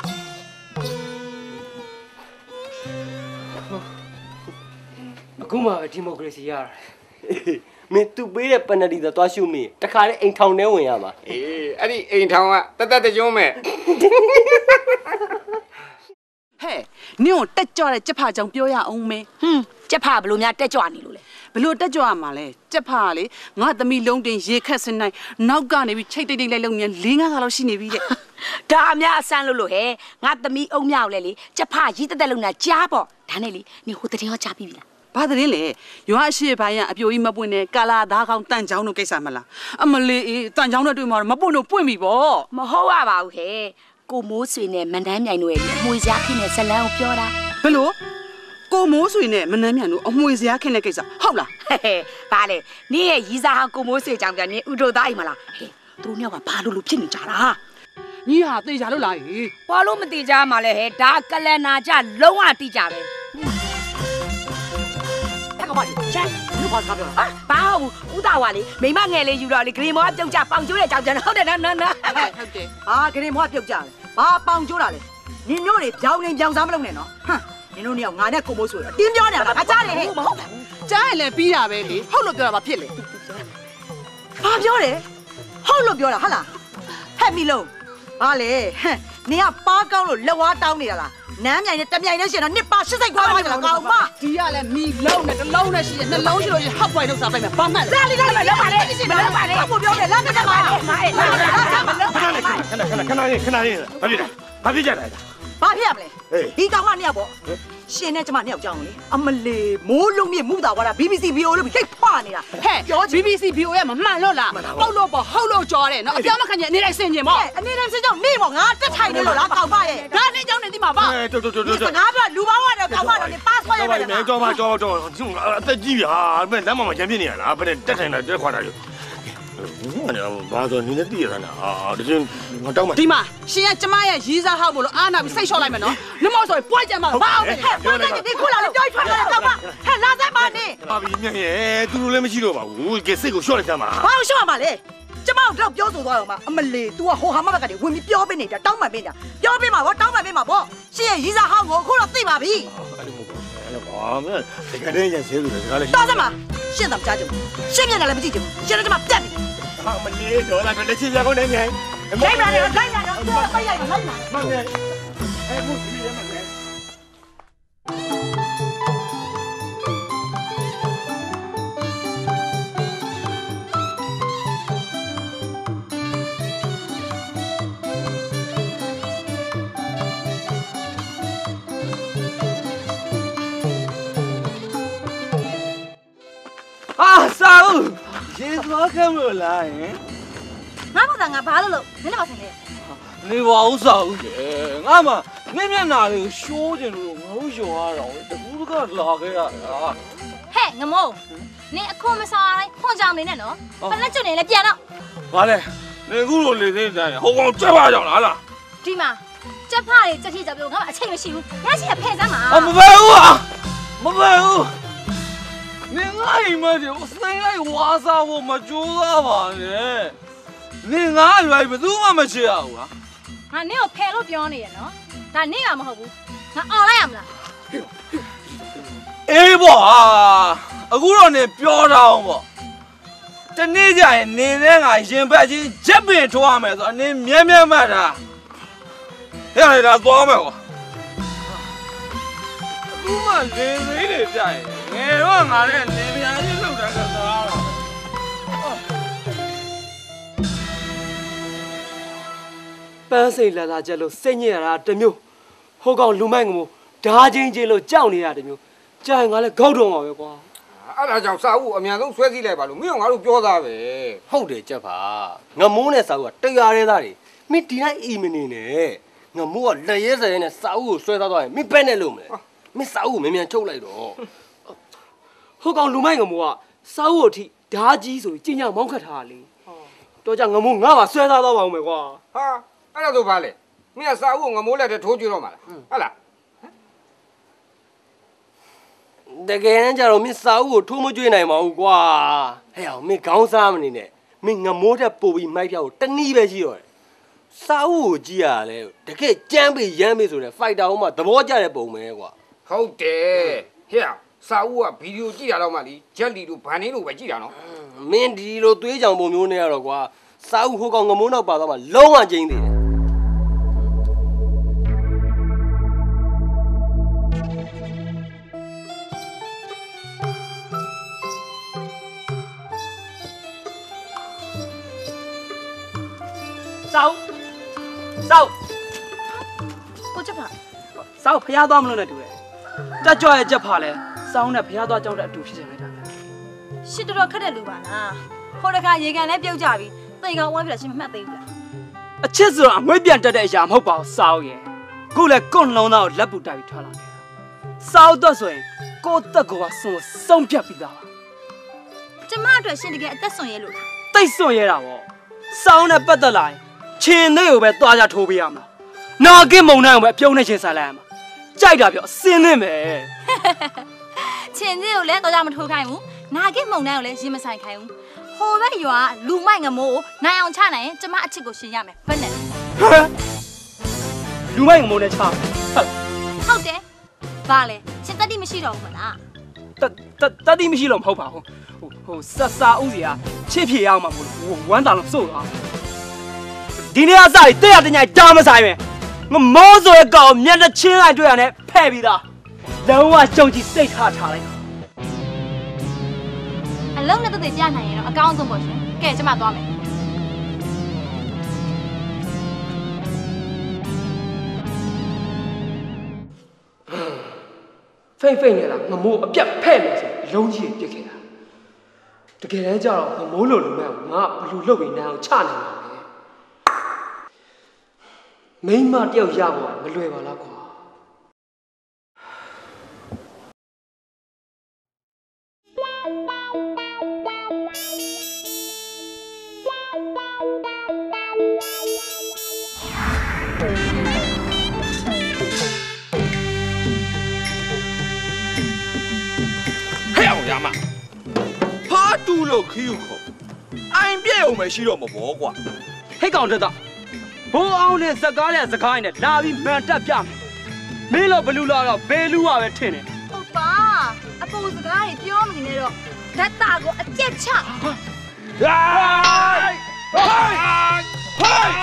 အခုမှဒီမိုကရေစီရတာမင်းသူ့ပေးတဲ့ပန်နတီသာသွားရှုမိတခါနဲ့အိမ်ထောင်ထဲဝင်ရမှာအေးအဲ့ဒီအိမ်ထောင်ကတက်တက်တကြုံးမဲ့ဟဲ့နင့်ကိုတက်ကြွတဲ့ကြက်ဖကြောင်ပြောရအောင်မေဟွန်းကြက်ဖဘလို့များတက်ကြွနေလို့လဲဘလို့တက်ကြွရမှာလဲကြက်ဖကလေငါသမီးလုံးတင်ရေခက်စနိုင်နောက်ကနေပြီးချိတ်တိတ်တိတ်လိုက်လုံးမြန်၄၅ခါလောက်ရှိနေပြီတဲ့ဒါအများအဆန်းလို့လို့ဟဲ့ငါသမီးအုံမြောက်လဲလေကြက်ဖရီးတက်တက်လုံးနဲ့ကြားပေါ့ဒါနဲ့လေနေဟိုတည်းရောကြားပြီးပြီလားဘာတည်းလဲရွာရှိဘိုင်းကအပြိုကြီးမပွင့်နဲ့ကာလာသားကောင်းတန့်ချောင်းတို့ကိစ္စမလားအမလေးအေးတန့်ချောင်းနဲ့တွေ့မှာမပွင့်တော့ပွင့်ပြီပေါ့မဟုတ်ရပါဘူးဟဲ့ကိုမိုးဆွေနဲ့မန်တန်းမြိုင်တို့ရဲ့အမွေစရာခင်းတဲ့ဇလန်းကိုပြောတာဘယ်လိုကိုမိုးဆွေနဲ့မနှမ်းမြန်တို့အမွေစရာခင်းတဲ့ကိစ္စဟုတ်လားဟဲ့ဘာလဲနင်းရဲ့ရီးစားဟာကိုမိုးဆွေကြောင့်ပြန်နင်းဥထိုသားအိမ်မလားဟဲ့သူတို့မြောက်ကဘာလို့လို့ဖြစ်နေကြတာညီဟာတေချာလို့လားဟေးဘာလို့မတေချာမှလဲဟဲ့ဒါကလန်နာကြလုံးဝတိကြပဲဘာချမ်းလူဘာသာပြောဟာဘာဟုတ်ဦးသားဝါလေမိမငယ်လေးယူတော့လေဂရီမောပြုတ်ကြပေါင်ကျိုးတဲ့ကြောင်ကျန်ဟုတ်တယ်နော်နော်နော်ဟုတ်တယ်ဟာဂရီမောပြုတ်ကြတယ်ဘာပေါင်ကျိုးတာလဲနင်တို့တွေပြောင်းနေပြောင်းစားမလုပ်နဲ့နော်ဟမ်နင်တို့နေအောင်ငါနဲ့ကိုမိုးဆိုတော့တင်းပြောနေတာငါကြားတယ်ဟဲ့မဟုတ်ဘူးကြားရင်လည်းပြီးတာပဲလေဟုတ်လို့ပြောတာဘာဖြစ်လဲဘာပြောတယ်ဟုတ်လို့ပြောတာဟုတ်လားဟဲ့မီလုံးဘာလဲဟမ်နင်ကပါကောင်းလို့လက်ဝါးတောင်းနေတာလားနမ်းမြိုင်နဲ့တမြိုင်နဲ့ရှင်တော့နှစ်ပါရှစ်စိတ်ခွာသွားကြလားကောင်မဒီကလည်းမီလုံးနဲ့တစ်လုံးနဲ့ရှိတယ်နှလုံးရှိလို့ဟောက်ပွိုင်လောက်စားပိုက်မယ်ဘာမှလာလိလာလိလောက်ပါလေမလောက်ပါနဲ့ကိုပြောတယ်လာပြတ်ပါလေမားလာလာမလောက်ပါနဲ့ခဏခဏခဏလေးခဏလေးဘာဖြစ်လဲဘာဖြစ်ကြလဲဘာဖြစ်ရမလဲဒီကောင်မနှစ်ယောက်ပေါ့ရှင်နဲ့ကျမနှစ်ယောက်ကြောင်းလေအမလီမိုးလုံးမြင့်မှုတာကွာဒါ B B C B O လို့တိတ်ဖွာနေတာဟဲ့ B B C B O ရဲ့မမှန်လို့လားဟုတ်လို့ပေါ့ဟုတ်လို့ကြော်တယ်နော်အပြောင်းမခံချင်အနေတိုင်းဆင်ကျင်ပေါ့အနေတိုင်းဆင်ကြောင်းနေပေါ့ငါတက်ထိုင်နေလို့လားကောင်မရဲ့ဒါနေကြောင်းနေဒီမှာပါတော်တော်တော်တော်ငါကလူပေါင်းရတယ်ကောင်မတော့နေပါဆွဲရမယ်လေကြောပါကြောကြောအသက်ကြီးပြီဟာဘယ်လမ်းမှာရံပြနေရလားဘယ်နဲ့တက်ထိုင်တာတက်ခွာတာလို့ဘာလဲဘာဆိုနင်းနေတည်ရတာဟာတကယ်ငါတောင်းမှာဒီမှာရှင်ကကျမရဲ့ရီးစားဟောက်ဖို့လို့အားနာပြီးစိတ်လျှော့လိုက်မယ်နော်နှမောဆိုရင်ပွိုက်ကြမှာဘာအောင်လဲဟဲ့ပွိုက်ကြဒီခုလာလို့ကြောက်ထွက်လာကောင်မဟဲ့လာစမ်းပါနေဟာပြီးမြင်ရဲ့သူတို့လည်းမရှိတော့ပါဘူးကဲစိတ်ကိုလျှော့လိုက်စမ်းပါဘာလို့လျှော့မှာလဲကျမတို့တော့ပြောဆိုသွားအောင်မအမလီ तू ကဟိုဟာမဘက်ကနေဝင်ပြီးပြောပေးနေတာတောင်းပန်ပေးနေတာပြောပေးမှာဗောတောင်းပန်ပေးမှာဗောရှင်ရဲ့ရီးစားဟောက်ကိုအခုတော့သိပါပြီအဲ့လိုမဟုတ်ဘူးအဲ့လိုပါမယ်တကယ်တည်းရဆဲလို့တကယ်လည်းတော်စမ်းပါရှင်းတော့ကြားကြုံရှင်းမြန်တယ်လည်းမကြည့်ကြဘူးရှင်းတော့ကျမပြတ်ပြီဟာမလေးတော့လာတယ်ချင်းပြကုန်နေငယ်လိုက်ပါလေလိုက်ပါတော့ပြလိုက်ပါလိုက်ပါမငယ်အဲ့ဘူးဒီရမငယ်ဟာစာဦးရေသွားခံမလို့လားဟင်ငါဘာသာငါဘာလို့လို့နင်းလည်းမဆိုင်နဲ့နေပါဦးစာဦးရေငါမှမင်းမျက်နှာလေးကိုရှိုးကျင်လို့ငါတို့ရောရတော့တကူးတကလာခဲ့ရတာဟဲ့ငမိုးနင်းအခုမဆောင်ရတိုင်းခွန်ကြောင်နေနဲ့နော်ပလက်ကျွတ်နေလည်းပြန်တော့ဘာလဲနေခုလိုလေသိတယ်ဟိုကောင်ကြက်ပါကြောင်လားလားဒီမှာကြက်ဖတွေကြက်ထိကြပြောငါအချိန်မရှိဘူးငါရှိရဖဲ့စမ်းပါမပဲဘူးဟာမပဲဘူးနင်ငါ့အိမ်မကြီးကိုစိတ်လိုက်ဝါစားဖို့မကြိုးစားပါနဲ့နင်ငါ့ရွယ်ဘယ်သူမှမချစ်ရဘူးဟာငါနင့်ကိုဖယ်လို့ပြောနေရနော်ဒါနင့်ကမဟုတ်ဘူးငါអော်လိုက်ရမလားအေးပေါ့ဟာအခုတော့နင်ပြောတော့ပေါ့တနေ့ကျရင်နင်နဲ့ငါရင်ဘက်ကြီးချက်ပင်ထိုးရမယ်ဆိုတော့နင်မြဲမြဲမှတ်တာဟဲ့လေဒါသွားမယ်ကွာသူမှလင်းသေးတယ်ကြိုက်ငယ်တော့ငါလည်းလင်းပြားကြီးလောက်တာကစားတော့ပန်းစိန်လာလာချက်လို့စိတ်ညစ်ရတာတမျိုးဟိုကောင်လူမိုက်ငမို့ဓာချင်းချင်းလို့ကြောက်နေရတမျိုးကြိုင်ငါလည်းဂေါက်တော့မှာပဲကွာအဲ့ဒါကြောင့်စာအုပ်အမြန်ဆုံးဆွဲစည်းလိုက်ပါလို့မင်းကငါတို့ပြောသားပဲဟုတ်တယ်ကြက်ပါငမိုးနဲ့စာအုပ်ကတရားရဲသားတွေမင်းဒီတိုင်းအီမနေနဲ့ငမိုးကလက်ရဲစရဲနဲ့စာအုပ်ကိုဆွဲသားသွားရင်မင်းပဲနဲ့လို့မလဲမင်းစာအုပ်ကိုမြန်မြန်ချုပ်လိုက်တော့ဟိုကောင်လူမိုက်ငမိုးကစာအုပ်ကိုထိဓာကြီးဆိုကြီးညောင်မောင်းခတ်ထားလေတော့ကြငမိုးငါ့ပါဆွဲသားသွားပါအောင်မယ်ကွာဟာအဲ့ဒါဆိုဘာလဲမင်းကစာအုပ်ကိုငမိုးလက်ထဲထိုးကြည့်တော့မှာလားဟုတ်လားတကယ်ကြတော့မင်းစာအုပ်ကိုထိုးမကျွေးနိုင်ပါဘူးကွာဟဲ့အောင်မင်းခေါင်းစားမနေနဲ့မင်းငမိုးတဲ့ပို့ပြီးမိုက်ပြောက်ကိုတနည်းပဲရှိတော့တယ်စာအုပ်ကိုကြည့်ရလဲတကယ်ကြမ်းပြီးရမ်းပြီးဆိုတဲ့ဖိုက်တာဟိုမှာသဘောကျတဲ့ပုံပဲကွာဟုတ်တယ်ဟဲ့အောင်စာအုပ်ကဗီဒီယိုကြည့်ရတော့မှလीဂျက်လီတို့ဗန်နေလို့ပဲကြည့်တာနော်မင်းဒီလိုသွေးကြောင်ပုံမျိုးနဲ့ရတော့ကွာစာအုပ်ဟိုကောင်ငမိုးနောက်ပါတော့မှလုံးဝကျင်းသေးတယ်စောက်စောက်ကိုချက်ဖာစောက်ဖျားသွားမလို့နဲ့တူတယ်တက်ကြွရဲ့ချက်ဖာလဲစောင်းနဲ့ဖျားသွားကြောင်းတဲ့အတူဖြစ်နေလိုက်တာရှစ်တော်တော်ခက်တဲ့လူပါလားဟိုတခါရေကန်လည်းပြုတ်ကြပြီတိတ်ကောင်ဝဲပြတာရှင်းမမှတ်သေးဘူးလားအချစ်ဆိုတော့အမွေးပြန်တက်တဲ့အရာမဟုတ်ပါဘူးစောက်ရဲ့ခုလဲကွန့်လုံးသားကိုလက်ပူတိုက်ပြီးထွက်လာတယ်စောက်တော့ဆိုရင်ကိုတက်ကောကစုံစုံပြတ်ပြီးသားပါကျမအတွက်ရှင်တကယ်အသက်ဆုံးရဲလို့တိတ်စွန့်ရဲတာဗောစောင်းနဲ့ပတ်သက်လာရင်ချင်းသေးကိုပဲသွားကြထိုးပေးရမှာနာကင်းမုံနိုင်ကိုပဲအပြုံးနဲ့ချင်းဆိုင်လိုက်ရမှာကြိုက်တာပြောအစင်းနဲ့ပဲချင်းသေးကိုလည်းတော့ကြမထိုးခိုင်းဘူးနာကင်းမုံနိုင်ကိုလည်းရင်မဆိုင်ခိုင်းဘူးဟိုဘက်ရွာလူမိုက်ငမိုးနိုင်အောင်ချနိုင်ရင်ကျမအချစ်ကိုရှင်ရမယ်ဘယ်နဲ့လူမိုက်ငမိုးနဲ့ချဟုတ်ဟုတ်တယ်ဘာလဲရှင်တတိမရှိတော့ဘူးလားတတတတိမရှိတော့မဟုတ်ပါဘူးဟိုဟိုဆက်စာဥစီကချစ်ဖြေရအောင်မှာမို့လို့ဝမ်းတာလို့စိုးသွားဒီနေ့အစားတဲ့ရတဲ့ညတားမဆိုင်ပဲငမိုးဆိုရဲ့ကောင်မျက်နှာချင်းလိုက်တွေ့ရနဲ့ဖဲ့ပြီးသားလုံးဝကြုံကြည်စိတ်ထားထားလိုက်အလုံးနဲ့တသက်ပြနိုင်ရင်တော့အကောင်းဆုံးပေါ့ရှင်ကဲကျမသွားမယ်ဖိတ်ဖိတ်နေတာငမိုးအပြတ်ဖဲ့မယ်ဆိုလုံးကြီးပြစ်ခဲ့တာတကယ်တမ်းကျတော့ငမိုးလိုလူမဲ့ငါဘလူလုပ်ပြီးနိုင်အောင်ချနိုင်တာမိန်းမတယောက်ရဖို့မလွယ်ပါလားကွာဟဲ့အောင်ရမဖားတူလို့ခီးယူခေါ်အိုင်ပြဲအောင်မရှိတော့မဘောကွာဟဲ့ကောင်တက်တာဘိုးအောင်နဲ့စကားနဲ့စကားနဲ့လာပြီးမှန်တက်ပြမယ်မင်းတော့ဘလူလာတော့ဘယ်လူကပဲထင်တယ်ဟုတ်ပါအပူစကားတွေပြောမနေနဲ့တော့ဓာတ်တာကိုအကျက်ချဟိုင်းဟိုင်းဟိုင်းဟိုင်း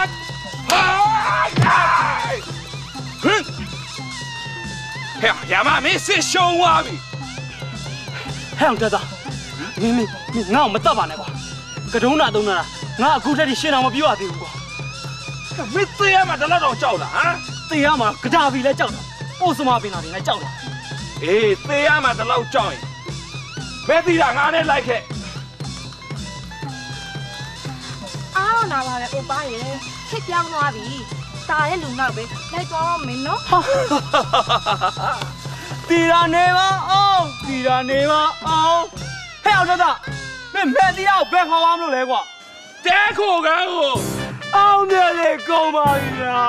ဟင်ဟဲ့ရမမင်းစစ်ရှုံးသွားပြီဟဲ့အောင်တက်တာမင်းမင်းငါ့ကိုမတတ်ပါနဲ့ကွာကတုံးနာတုံးနာငါအခုတည်းကရှင်းအောင်မပြောရသေးဘူးကွာမင်းသေးရမှာတလောက်တော့ကြောက်တာဟမ်သေးရမှာကဒါဘီလည်းကြောက်တာပို့စမပင်တာတွေလည်းကြောက်တာအေးသေးရမှာတလောက်ကြောက်ရင်ဘယ်သီးတာငါနဲ့လိုက်ခဲ့အားတော့နာပါပဲအိုပါရေခစ်ပြောင်းသွားပြီတာတဲ့လူနောက်ပဲလိုက်သွားမင်းနော်တီရာနေပါအောင်တီရာနေပါအောင်ဟဲ့အောင်တော့မင်းမဲ့တီးအောင်ဘယ်ခေါ်သွားမလို့လဲကွာတဲခိုကန်းကိုအောင်မြလေကုန်ပါပြီလား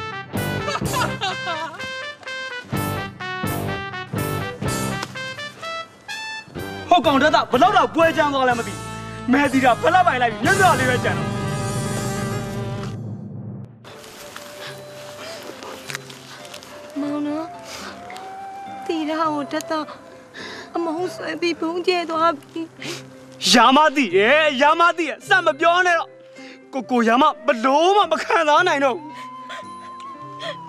ဟုတ်ကောင်တက်တာဘလောက်တော့ပွဲချမ်းသွားလဲမသိမဲတီတာဖလက်ပိုင်လိုက်ပြီးညံ့ညော်လေးပဲကြံတော့မောင်နော်တီတာကိုတက်တာအမုန်းဆွဲပြီးဘုံကျဲသွားပြီရာမသိရဲ့ရာမသိရဲ့စက်မပြောနဲ့တော့ကိုကိုရာမဘလို့မှမခံစားနိုင်တော့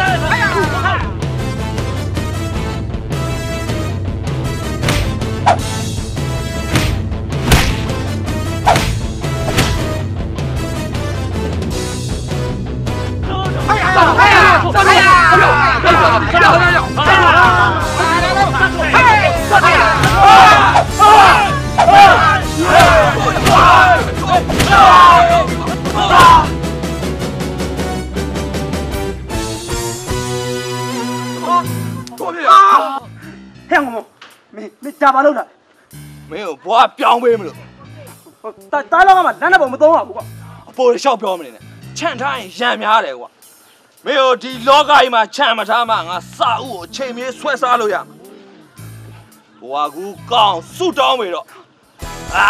ကြာပါလို့လားမင်းကိုဘွားပြောင်းပေးမလို့တာတားလောကမှာလမ်းနဲ့ပုံမသုံးပါဘူးကွာအပေါ်လျှောက်ပြောမနေနဲ့ချန့်ထားရင်ရံများတယ်ကွာမင်းတို့ဒီလောကကြီးမှာချန့်မထားမှငါစာအုပ်ကိုအချိန်မြေးဆွဲစားလို့ရမှာဘွားကူကောင်းစုတောင်းပြီတော့အာ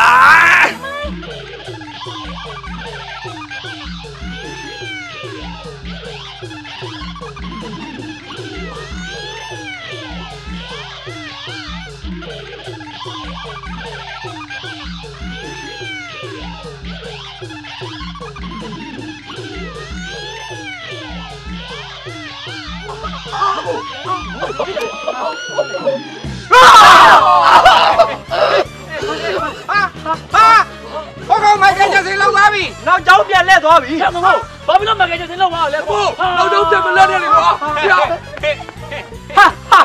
我講咪繼續先撈把邊， နောက်ကျောင်းပြန်လဲသွားပြီမဟုတ်ဘာဖြစ်လို့မကကျစင်လောက်ပါလဲကိုနောက်ကျောင်းပြန်မလဲနဲ့လေကွာဟာ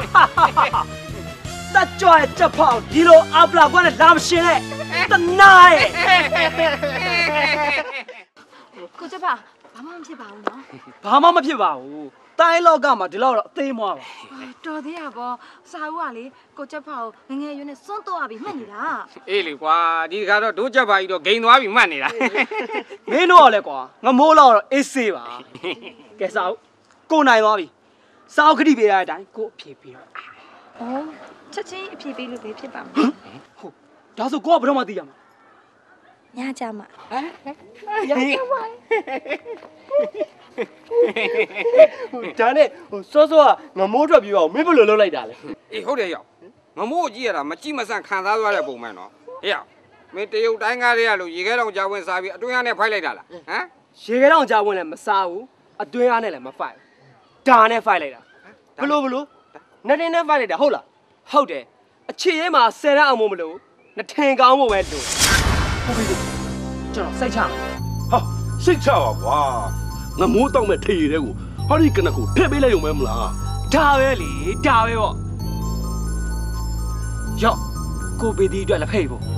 တကြွရဲ့ချက်ဖောက်ဒီလိုအပလာကွာနဲ့လာမရှင်နဲ့တနာရဲ့ကိုကျပါဘာမှမဖြစ်ပါဘူးနော်ဘာမှမဖြစ်ပါဘူးတိုင်းလောကမှာဒီလောက်တော့အသေးမွားပါတော်သေးရပေါ့စာဦးကလေကိုကျပါကိုငငယ်ရွယ်နဲ့စွန့်တော့ပြီမှတ်နေတာအေးလေကွာဒီခါတော့ဒိုးချက်ပါကြီးတော့ဂိမ်းသွားပြီမှတ်နေတာမင်းတို့ကလည်းကွာငမိုးလောက်တော့အေးဆေးပါကဲစာဦးကိုနိုင်သွားပြီစာဦးခတိပေးရတဲ့အတိုင်းကိုအဖြေပြီးတော့အော်ချက်ချင်းအဖြေပေးလို့ပဲဖြစ်ပါမယ်ဟုတ်ဒါဆိုကိုကဘယ်တော့မှသိရမှာညကြမှာဟမ်ညကြမှာဒါနဲ့ဟိုစောစောကငမိုးထွက်ပြီးတော့မင်းဘယ်လိုလုပ်လိုက်တာလဲအေးဟုတ်တယ်ရောက်ငမိုးကြည့်ရတာမကြည့်မဆန့်ခံစားသွားတဲ့ပုံမှန်နော်ဟေ့ရောက်မင်းတရုတ်တိုင်းကားတွေကလို့ရေခဲတောင်ကြာဝင်စားပြီးအတွင်းအားနဲ့ဖိုက်လိုက်တာလားဟမ်ရေခဲတောင်ကြာဝင်လည်းမစားဘူးအတွင်းအားနဲ့လည်းမဖိုက်ဒါနဲ့ဖိုက်လိုက်တာဘလို့ဘလို့နှစ်တင်းနဲ့ဖိုက်လိုက်တာဟုတ်လားဟုတ်တယ်အချစ်ရဲမှာဆယ်ရအောင်မလို့နှစ်ထင်ကောင်းဖို့ပဲလို့ဟုတ်ပြီကျွန်တော်စိတ်ချဟာစိတ်ချပါကွာငမိုးတောက်မဲ့ထေရတဲ့ကိုဟောဒီကနကိုထည့်ပေးလိုက်ရုံပဲမလားဒါပဲလေဒါပဲပေါ့ရော့ကိုပေဒီအတွက်လက်ဖိတ်ပေါ့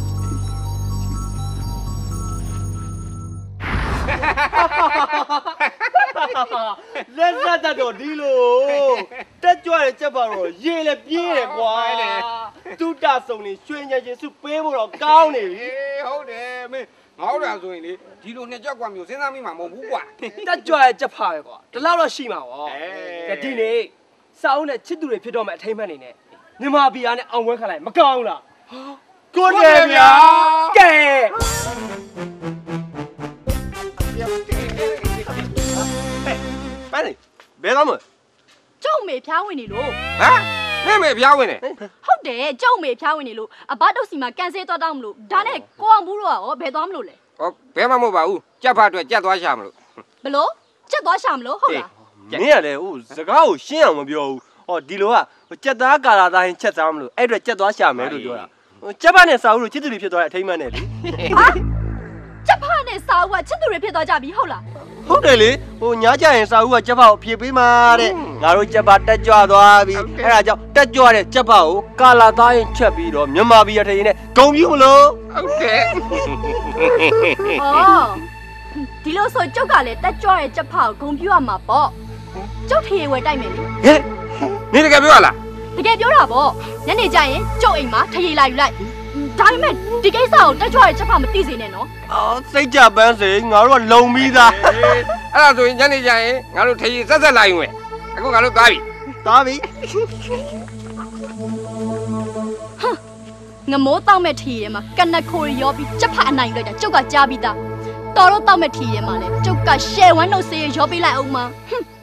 လက်ဆက်တတ်တော့ဒီလိုတက်ကြွတဲ့ချက်ပါတော့ရေလည်းပြင်းတယ်ကွာတုတဆုံနေရွှေညံချင်းစုပေးဖို့တော့ကောင်းနေပြီဟုတ်တယ်မင်းငေါ့တာဆိုရင်လေဒီလိုနှစ်ချက်ကွာမျိုးစဉ်းစားမိမှာမဟုတ်ဘူးကွာတက်ကြွတဲ့ချက်ဖာပဲကွာဒီလောက်တော့ရှိမှာပေါ့ကဲဒီနေ့စာအုပ်နဲ့ချစ်သူတွေဖြစ်တော့မယ်အထိမ်းမှတ်နေနဲ့မြန်မာပြည်အားနဲ့အောင်ဝဲခလိုက်မကောင်းလားကိုတယ်ဗျာကဲပန်းနေဘယ်တော့မှကျုံမေဖျားဝင်နေလို့ဟမ်နေမေဖျားဝင်နေဟုတ်တယ်ကျုံမေဖျားဝင်နေလို့အဘတုတ်စီမှာကန်ဆယ်သွားတောင်းမလို့ဒါနဲ့ကိုအောင်ဘူးတော့ရောဘယ်သွားမလို့လဲဟောဘယ်မှမဟုတ်ပါဘူးကြက်ဖတ်အတွက်ကြက်သွားရှာမလို့ဘလို့ကြက်သွားရှာမလို့ဟုတ်လားမင်းကလည်းဟိုစကားကိုရှင်းအောင်မပြောဘူးဟောဒီလိုကကြက်သားကာလာသားရင်ချက်စားမလို့အဲ့အတွက်ကြက်သွားရှာမယ်လို့ပြောတာကြက်ဖတ်နဲ့စာအုပ်လို့ချစ်သူတွေဖြစ်သွားတဲ့အထိမ်းမှန်နဲ့လေဟာကြက်ဖတ်နဲ့စာအုပ်ကချစ်သူတွေဖြစ်သွားကြပြီဟုတ်လားဟုတ်တယ်လေဟိုညားကြရင်စာအုပ်ကကြက်ဖတ်ကိုဖြေပေးမှာတဲ့ငါတို့ကြက်ဖတ်တက်ကြွသွားပြီအဲ့ဒါကြောင့်တက်ကြွတဲ့ကြက်ဖတ်ကိုကာလာသားရင်ချက်ပြီးတော့မြန်မာပြည်ရထရင်နဲ့ဂုံပြူမလို့ဟုတ်တယ်အော်ဒီလိုဆိုကျုပ်ကလည်းတက်ကြွတဲ့ကြက်ဖတ်ကိုဂုံပြူရမှာပေါ့ကျုပ်ထေဝဲတိုက်မယ်လေဟဲ့နေတကယ်ပြောရလားတကယ်ပြောတာပေါ့ညနေကျရင်ကျုပ်အိမ်မှာထေလာယူလိုက်ဒါပေမဲ့ဒီကိစ္စကိုတက်ကြွတဲ့ချက်ဖမသိစေနဲ့နော်အော်စိတ်ကြပန်းစေငါတို့ကလုံပြီးသားအဲ့ဒါဆိုရင်ညနေကျရင်ငါတို့ထေဆက်ဆက်လာယူမယ်အခုငါတို့သွားပြီသွားပြီဟမ်ငမိုးတောက်မဲ့ထီရဲမှာကနက်ခိုရောပြီးချက်ဖအနိုင်လိုက်တာကျုပ်ကကြားပြီးသားတော်တော့တောက်မဲ့ထီရဲမှာလဲကျုပ်ကရှယ်ဝမ်းတို့စေးရောပေးလိုက်အောင်မှာဟမ်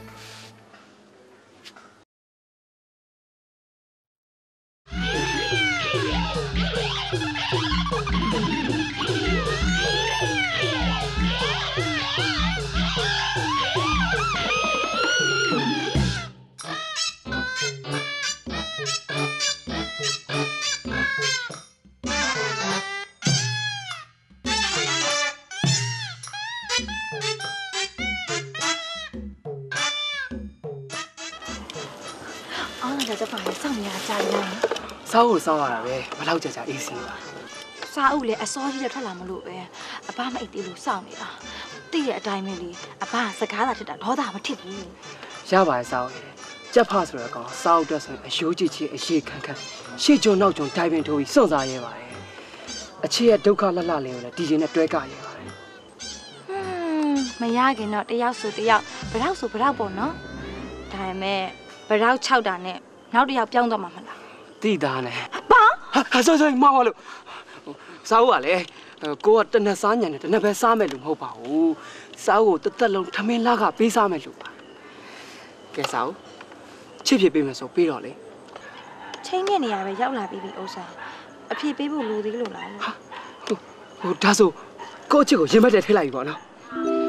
จะฟังเศร้าเนี่ยใจยังเศร้าเศร้าอะไรเว้ยมาเล่าจะจะอีซี่ว่ะซาอุเลยอซอที่จะထွက်လာမလို့ပဲအဘမအိတ်သေးလို့စောင့်နေတာတည့်ရဲ့အတိုင်းပဲလေအဘစကားသာထစ်တာဒေါသမထစ်ဘူးရပါတယ်စောင့်ကြက်ဖဆိုရကောင်စောင့်အတွက်ဆိုရင်အယိုးကြည့်ချင်းအရေးခန့်ခန့်ရှေ့ကျွန်းနောက်ကျွန်းတိုင်ပင်ထိုးပြီးစွန့်စားရဲပါတယ်အခြေရဲ့ဒုက္ခလှလှလေးကိုလည်းဒီရင်နဲ့တွဲကရဲပါတယ်ဟွန်းမရခင်တော့တယောက်ဆိုတယောက်ဘရောက်ဆိုဘရောက်ပေါ့နော်ဒါပေမဲ့ဘရောက်၆တာနဲ့နောက်တစ်ယောက်ပြောင်းသွားမှာမလားတိသားနဲ့ဘာဟာဆိုဆိုမောက်လို့စားဦးကလေကိုကတနက်စားညံနဲ့တနက်ပဲစားမယ်လို့မဟုတ်ပါဘူးစားဦးကိုတသက်လုံးထမင်းလာကပေးစားမယ်လို့ပါကဲစားဦးချစ်ဖြစ်ပေးမယ်ဆိုပြီးတော့လေချင်းတဲ့နေရာပဲရောက်လာပြီးပြီဥစ္စာအဖြစ်ပေးဖို့လိုသေးလို့လားဟာဟိုဒါဆိုကို့ချစ်ကိုရင်မက်တဲ့ထိလိုက်ပြီပေါ့နော်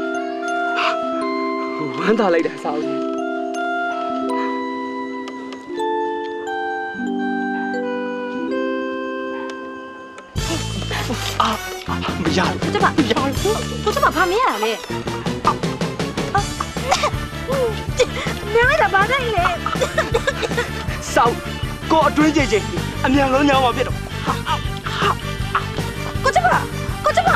ဝမ်းသာလိုက်တာစာအုပ်အာမရဘူးကျမကိုကျမဘာမရလဲမရတာဘာလဲလေစောက်ကိုအတွင်းကြည့်ချင်းအမြန်လုံးညောင်းမှာဖြစ်တော့ကိုကျမကိုကျမ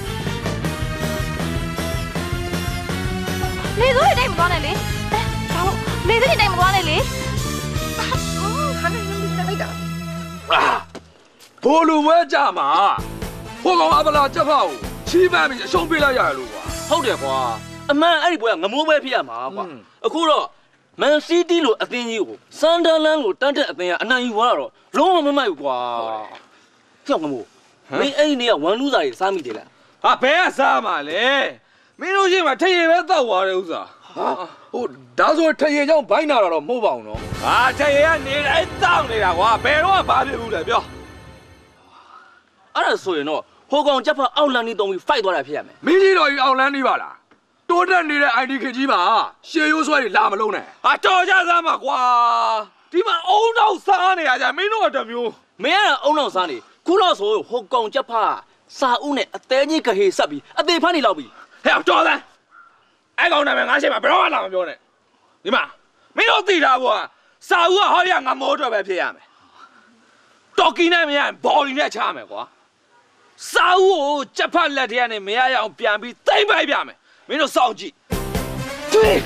နေစိုးတွေတိုင်းမသွားနဲ့လေဘာလို့နေစိုးတွေတိုင်းမသွားနဲ့လေအော်ခါနေနေလိုက်တာဘိုလ်လူပွဲကြမှာဟိုကောင်အပလာကြက်ဖောက်ချီးပန်းပြီးအရှုံးပေးလိုက်ရလို့ကွာဟုတ်တယ်ကွာအမှန်အဲ့ဒီပွဲကငမိုးပွဲဖြစ်ရမှာကွာအခုတော့မန်စီးတီးလိုအသင်းကြီးကိုစန်ဒါလန်လိုတန်းတဲ့အသင်းကအနိုင်ယူသွားတော့လုံးဝမမိုက်ဘူးကွာကြောက်ငမိုးမင်းအဲ့ဒီနေ့ကဝမ်လူးစာတွေစားမိတယ်လားဟာဘဲကစားမှာလေမင်းတို့ရှိမှထရေပဲတောက်သွားတယ်ဥစ္စာဟာဟိုဒါဆိုထရေကြောင့်ဘိုင်းနာတော့မဟုတ်ပါဘူးနော်ဟာထရေကနေတိုင်းတောက်နေတာကွာဘယ်တော့မှဘာဖြစ်ဘူးလဲပြောအဲ့ဒါဆိုရင်တော့ဟိုကောင်ချက်ဖတ်အောက်လန်နေတုံးပြီး fight သွားတာဖြစ်ရမယ်မင်းကြီးတော်ကြီးအောက်လန်နေပါလားတိုးတက်နေတဲ့ ไอ ဒီ ခေကြီးမှာရှေးရိုးဆွဲတွေလာမလုံးနဲ့ဟာတော်ကြစမ်းပါကွာဒီမှာအုံနောက်စားနေရကြမင်းတို့ကတမျိုးမင်းကအုံနောက်စားနေခုတော့ဆိုဟိုကောင်ချက်ဖတ်စာအုပ်နဲ့အသေးကြီးကဟေဆက်ပြီးအသေးဖမ်းနေလောက်ပြီဟဲ့တော်စမ်းအဲ့ကောင်နာမည်ငါရှေ့မှာဘယ်တော့မှလာမပြောနဲ့ဒီမှာမင်းတို့သိတာကွာစာအုပ်ကဟောရငါမိုးတော့ပဲဖြစ်ရမယ်တော်ကီနဲ့မရဘော်လီနဲ့ချမယ်ကွာစာအုပ်ကိုချက်ဖတ်လက်ထဲကနေမရရအောင်ပြန်ပြီးသိမ့်ပိုက်ပြမယ်မင်းတို့စောင့်ကြည့်တွေ့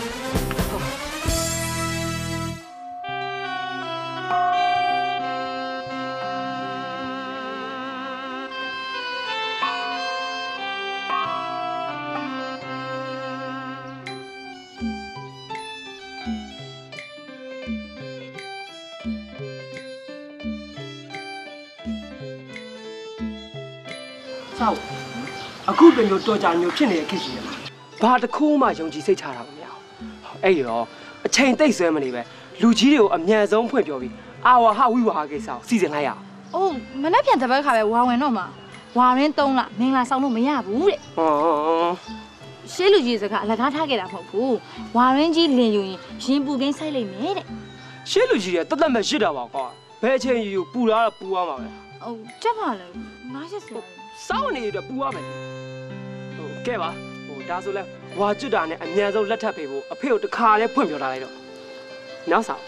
ဆောက်အခုတမျိုးတော်ကြမျိုးဖြစ်နေတဲ့ခေတ်ကြီးမှာဘာတစ်ခုမှယုံကြည်စိတ်ချတာမရဘူးအဲ့ရောအချိန်တိတ်ဆွဲမနေပဲလူကြီးတွေကိုအမြန်ဆုံးဖွင့်ပြောပြီးအာဝါဟဝိဝါကိစ္စကိုစီစဉ်လိုက်ရအောင်အိုးမနေ့ပြန်တပတ်ခါပဲဝါဝင်တော့မှာဝါရင်းသုံးလားမင်္ဂလာဆောင်လို့မရဘူးတဲ့ဟောရှေးလူကြီးစကားအလကားထားခဲ့တာမဟုတ်ဘူးဝါရင်းကြီးလင်ယူရင်ရင်ပူကင်းဆိုင်လိုက်မယ်တဲ့ရှေးလူကြီးတွေကတတ်တတ်မဲ့ရစ်တာပါကွာဘယ်အချိန်ယူပူလာတော့ပူရမှာပဲဟုတ်ချက်ပါလေငါးချက်စစောင်းနေတော့ပူရမယ်ဟိုကဲပါဟိုဒါဆိုလဲဝါကျွတ်တာနဲ့အမြန်ဆုံးလက်ထပ်ပေးဖို့အဖေကိုတခါလဲဖွင့်ပြောထားလိုက်တော့နောက်ဆောင်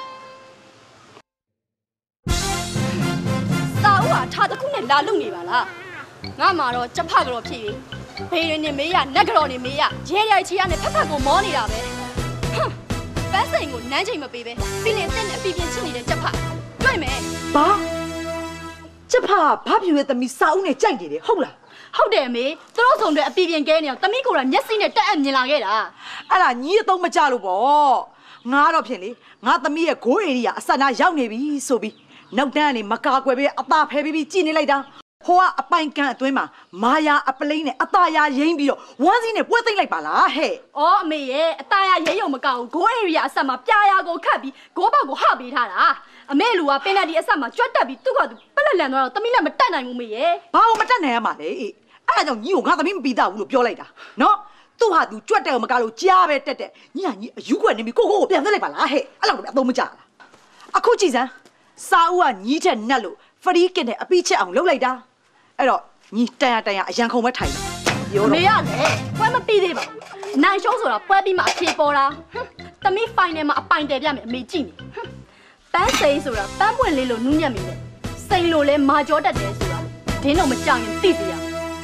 စာအုပ်ဟာထားတစ်ခုနဲ့လာလုံနေပါလားငါမှာတော့ချက်ဖကတော့ဖြစ်ပြီဘေးရင်းနေမေးရနက်ကတော့နေမေးရရဲရဲချီရနဲ့ဖက်ဖက်ကိုမောနေတာပဲဟမ်ပန်းစိန်ကိုနန်းချိန်မပေးပဲပြီးနေအစ်နဲ့အပီပြင်ချစ်နေတဲ့ချက်ဖတွေ့မယ်ဘာချက်ဖဘာပြည့်ရဲ့သမီးစာအုပ်နဲ့ကြိုက်နေတယ်ဟုတ်လားဟုတ်တယ်မေသူတို့ဆောင်တွေအပီပြင်ကဲနေအောင်သမီးကိုယ်ကမျက်စိနဲ့တက်အပ်မြင်လာခဲ့တာအဲ့ဒါညီအသုံးမကြလို့ပေါ့ငါတော့ဖြစ်လေငါသမီးရဲ့ဂိုးအေရီယာအဆက်နာရောက်နေပြီဆိုပြီးနောက်တန်းကနေမကာကွယ်ပြီးအသာဖယ်ပြီးကြည်နေလိုက်တာဟိုကအပိုင်ကန်အတွင်းမှာမာယာအပလိန်နဲ့အသာယာရင်းပြီးတော့ဝမ်းစီးနဲ့ပွဲသိမ့်လိုက်ပါလားဟဲ့။အော်အမေရဲ့အသာယာရဲရုံမကောက်ဘူးဂိုးအေရီယာအဆက်မှာပြာယာကိုခတ်ပြီးဂိုးပေါက်ကိုဟပေးထားတာအမေလူကပင်နဲ့ဒီအဆက်မှာကြွတ်တက်ပြီးသူ့ကသူပလက်လန်တော့တမီးလည်းမတက်နိုင်ဘူးမေရဲ့ဘာလို့မတက်နိုင်ရမှာလဲအေးအဲ့ဒါကြောင့်ညီကိုငါသမီးမပြီးသားဘူးလို့ပြောလိုက်တာနော်သူ့ဟာသူကြွတ်တယ်မကားလို့ကြားပဲတက်တက်ညီကညီအယူကွက်နေပြီကိုကိုကိုပြန်သွင်းလိုက်ပါလားဟဲ့အဲ့လောက်တော့အသုံးမကျလားအခုကြည်စမ်းစာအုပ်ကညီထက်နက်လို့ဖရီးကင်နဲ့အပီးချက်အောင်လုပ်လိုက်တာအဲ့တော့ညီတန်ရတန်ရအရန်ခုံပဲထိုင်တယ်ပြောတော့မေရလေပွဲမပြီးသေးပါဘူးနိုင်ရှုံးဆိုတာပွဲပြီးမှအဖြေပေါ်တာတမီးဖိုင်နယ်မှာအပိုင်တယ်ပြမယ်အမေကြည့်နေပန်းစိန်ဆိုတာပန်းပွင့်လေးလို့နူးညံ့မိတယ်စိန်လို့လဲမာကြောတတ်တယ်ဆိုတာဒင်းတော့မကြောက်ရင်သိစီရ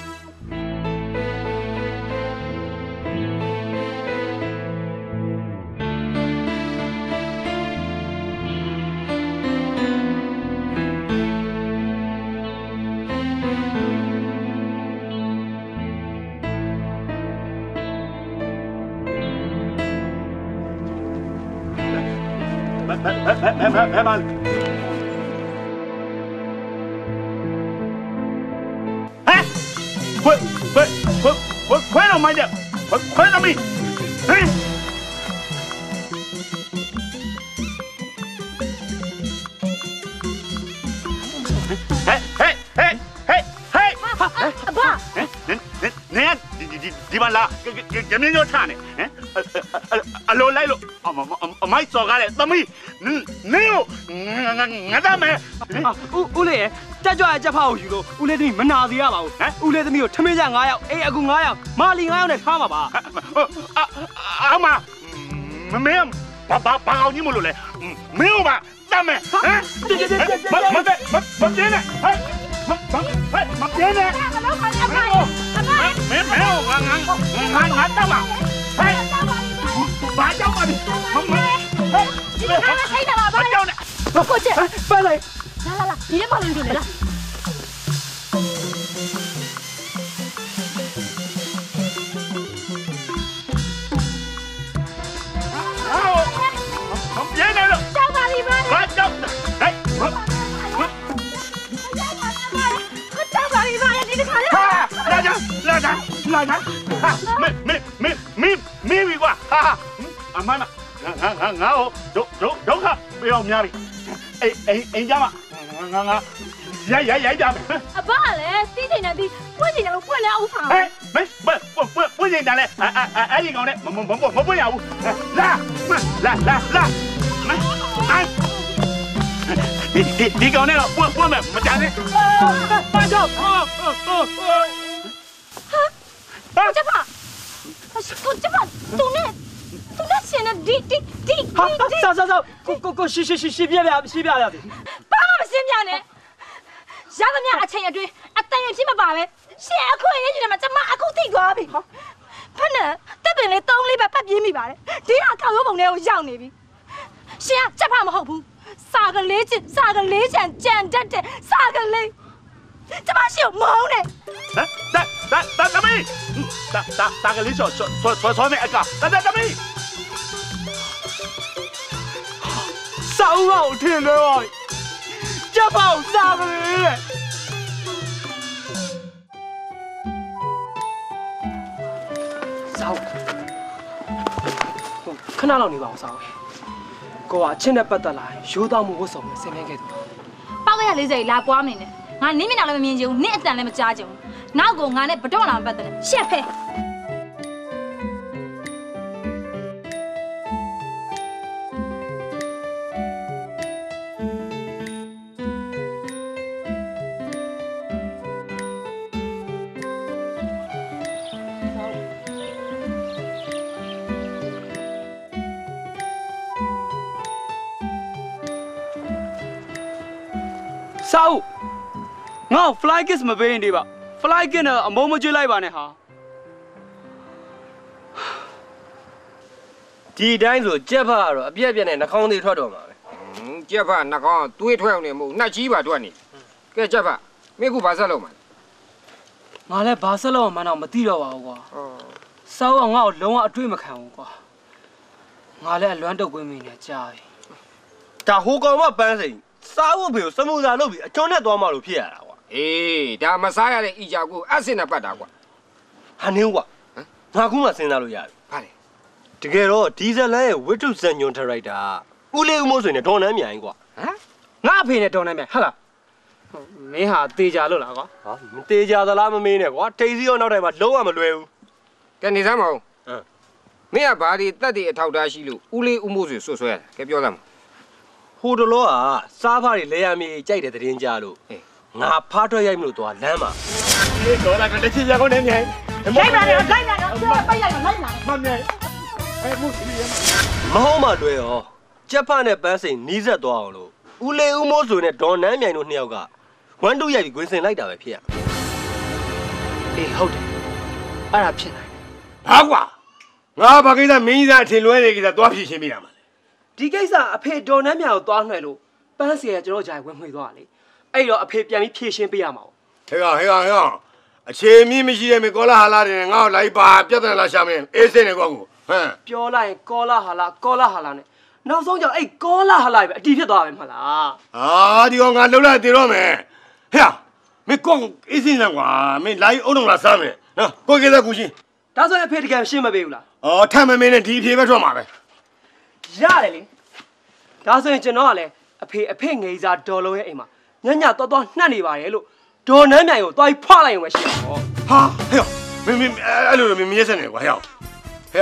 ဘယ်ဘယ်ဘယ်ဘယ်ဘယ်မှာဟဲ့ဘယ်ဘယ်ဘယ်ခွဲတော့မိုက်တယ်ခွဲတော့မီဟဲ့ဟဲ့ဟဲ့ဟဲ့ဟဲ့ဟဲ့အဘနေနေဒီဒီဒီမလာကြမင်းရောထားနေဟမ်အလိုလိုက်လို့အမိုက်စော်ကားလေသမီးနင်းကိုငါသားမယ်ဦးဦးလေးတက်ကြွကြက်ဖောက်ယူလို့ဦးလေးသမီးမနာသေးရပါဘူးဟမ်ဦးလေးသမီးကိုထမင်းကြ9ယောက်အေးအခု9ယောက်မာလီ9ယောက်နဲ့ထားပါပါအမမမေဘာဘာဘာအောင်ကြီးမလို့လဲမင်းကတမ်းမယ်ဟမ်မမမမပြင်းနဲ့ဟမ်မမမပြင်းနဲ့မင်းမင်းမင်းငါငါငါငါတမ်းမှာဟဲ့ဘာကြောက်ပါဒီမမဟဲ့ဒီမှာထိုင်တာပါဘာကြောက်နေကိုကျไปเลยလာလာလာဒီထဲမှာလုံနေလား别来了！ 张大力吧！ 快走！哎，我张大力吧！你这看哈，拉长，拉长，拉长！哈，没没没没没没过！哈哈，阿妈妈，俺俺俺俺我走走走开，不要面里。哎哎哎家嘛，俺俺爷爷爷家。 阿爸嘞，弟弟那弟，我今天都过来我房。 哎，没不不不不认得嘞，哎哎哎哎，你讲嘞，我我我我不要，拉拉拉拉。你你你讲那个，我我们没讲的。慢走！啊啊啊啊！我这把，我这把，都那，都那钱呢？滴滴滴滴。 好，走走走，过过过，洗洗洗洗别别洗别了的。 爸爸不洗别呢？下个年阿钱一堆，阿等于几么八万？现在可以就那么，这妈阿够地瓜呗？反正这边嘞，东里边八百米吧嘞，这样搞个梦嘞，我养你呗。是啊，这怕么好不？三个雷子，三个雷线，简单的三个雷，这把是有毛呢。 来来来来，大妹，打打打个雷手，说说说说那个，来来大妹， 烧好听的哇，这把三个雷。烧，看哪老你把我烧。ကိုကချင်းနဲ့ပတ်သက်လာရိုးသားမှုဝတ်ဆောင်နဲ့ဆင်မြင်ခဲ့သူပေါက်ကရလေးစိတ်လာပွားမင်းနဲ့ငါနင်းမျက်နှာလည်းမမြင်ချင်ဘူးနင့်အတန်လည်းမကြားချင်ဘူးနောက်ကိုငါနဲ့ဘတော့လာမပတ်တယ်ရှက်ဖဲစာအုပ်ငါ့ fly kiss မပေးရင်ဒီပါ fly kiss နဲ့အမုန်းမကျွေးလိုက်ပါနဲ့ဟာဒီတိုင်းဆိုကြက်ဖတ်ကတော့အပြက်ပြက်နဲ့နှာခေါင်းသေးထွက်တော့မှာပဲကြက်ဖတ်နှာခေါင်းတွေးထွက်အောင်နေမဟုတ်နှက်ကြီးပါထွက်နေကဲကြက်ဖတ်မင်းခုဘာဆက်လုပ်မှာငါလည်းဘာဆက်လုပ်မှန်းတော့မသိတော့ပါဘူးကွာစာအုပ်ကငါ့ကိုလုံးဝအတွေ့မခံဘူးကွာငါလည်းအလွမ်းတုတ်ကွင်းမိနေကြာပြီဒါဟိုကောင်မပန်းစိန်စားဖို့ဖေကိုစမှုစာလုပ်ပြီးအကျွန်းနဲ့သွားမှလို့ဖြစ်ရတာကွာအေးဒါမစားရတဲ့အီဂျာကိုအဆင်နဲ့ပတ်တာကွာဟာနင်းကွာငါခုမှစဉ်းစားလို့ရပြီဟာလေတကယ်တော့ဒီဇလန်ရဲ့ဝတ္ထုဇညွန်ထရိုက်တာဦးလေးဦးမိုးဆိုရင်ဒေါ်နန်းမြိုင်ကွာဟမ်ငါအဖေနဲ့ဒေါ်နန်းမြိုင်ဟုတ်လားမင်းဟာတေချာလို့လားကွာဟာမတေချာသလားမမင်းနဲ့ကွာထိတ်စီရောနောက်တိုင်းမှာလုံးဝမလွယ်ဘူးကဲနေစမ်းမအောင်ဟမ်မင်းကဘာဒီတက်တီအထောက်ထားရှိလို့ဦးလေးဦးမိုးဆိုဆွဆွဲရကဲပြောစမ်းဟိုတလောကစားဖားတွေလဲရမြေကြိုက်တဲ့သတင်းကြလို့ငါဖားထွက်ရိုက်မလို့သွားလမ်းမှာဒီတော့လာကတချီရကုန်နေမြိုင်ရိုက်ပါနဲ့ရိုက်ပါနဲ့ပိတ်ရိုက်ပါလိုက်ပါမမြိုင်အဲမှုစီရမဟုတ်မှတွဲရောကြက်ဖနဲ့ပန်းစိန်နီးစက်သွားအောင်လို့ဦးလေးဦးမိုးဆိုနဲ့ဒေါ်နန်းမြိုင်တို့နှစ်ယောက်ကဝမ်းတူရိုက်ပြီးဂွင်စင်လိုက်တာပဲဖြစ်ရအေးဟုတ်တယ်အဲ့ဒါဖြစ်နိုင်ဟာကွာငါဘာကိစ္စမင်းကြီးသားအထင်လွဲနေကိစ္စသွားဖြည့်ရှင်းမိတာမလဲဒီကိစ္စအဖေဒေါ်နန်းမြိုင်ကိုသွားနှွှဲလို့ပန်းစီကကျွန်တော်ဂျာဝင်မှွေသွားလေအဲ့တော့အဖေပြန်ပြီးဖြည့်ရှင်းပေးရမှာဟဲ့ကောင်ဟဲ့ကောင်ဟဲ့ကောင်အခြေမီးမရှိတဲ့မကောလာဟာလာတွေငါ့ကိုလိုက်ပါပြဿနာလာရှာမင်းအေးစင်းနေကွာကိုဟမ်ပြောလိုက်ရင်ကောလာဟာလာကောလာဟာလာနဲ့နောက်ဆုံးကျအဲ့ကောလာဟာလာပဲအတီးဖြစ်သွားပဲမလားဟာဒီကောင်ငါလှုပ်လိုက်တည်တော့မယ်ဟဲ့မင်းကောအေးစင်းနေကွာမင်းလိုက်အောင်တော့လာစားမယ်နော်ကိုကိစ္စကူရှင်းဒါဆိုရင်အဖေတကယ်ရှင်းမပေးဘူးလားအော်ထမ်းမမင်းနဲ့ဒီအဖေပဲထွက်မှာပဲရတယ်လေဒါဆိုရင်ကျွန်တော်ကလည်းအဖေအဖေငယ်စားဒေါ်လုံးရဲ့အိမ်မှာညညတော်တော်နှက်နေပါတယ်လို့ဒေါ်နန်းမြိုင်ကိုတွားဖွာလိုက်ရုံပဲရှိတာဟောဟာဟဲ့မင်းမင်းအဲ့လိုမင်းမရက်စက်နေကွာဟဲ့ဟဲ့မ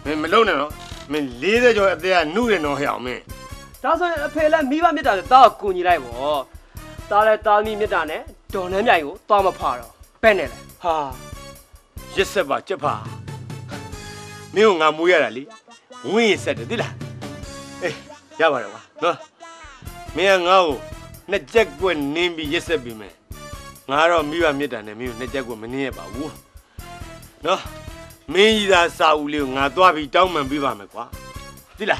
မင်းမလုံးနဲ့နော်မင်းလေးတဲ့ကျော်အသေးကနှုတ်တယ်နော်ဟဲ့အောင်မင်းဒါဆိုရင်အဖေလည်းမိဘမြတ်တာနဲ့တားကိုကူညီလိုက်ပေါ့တားလည်းတားမိမြတ်တာနဲ့ဒေါ်နှမ်းမြိုင်ကိုသွားမဖာတော့ပဲ့နေလေဟာရစ်ဆက်ပါကြက်ပါမင်းကငါမွေးရတာလေဝင်းရင်ဆက်တယ်သိလားအေးရပါတယ်ကွာနော်မင်းကငါ့ကိုနှစ်ချက်ကွက်နင်းပြီးရစ်ဆက်ပြီးမယ်ငါတော့မိဘမြတ်တာနဲ့မင်းကိုနှစ်ချက်ကွက်မနင်းရပါဘူးနော်မင်းကြီးသာစာဦးလေးကိုငါသွားပြီးတောင်းပန်ပေးပါမယ်ကွာသိလား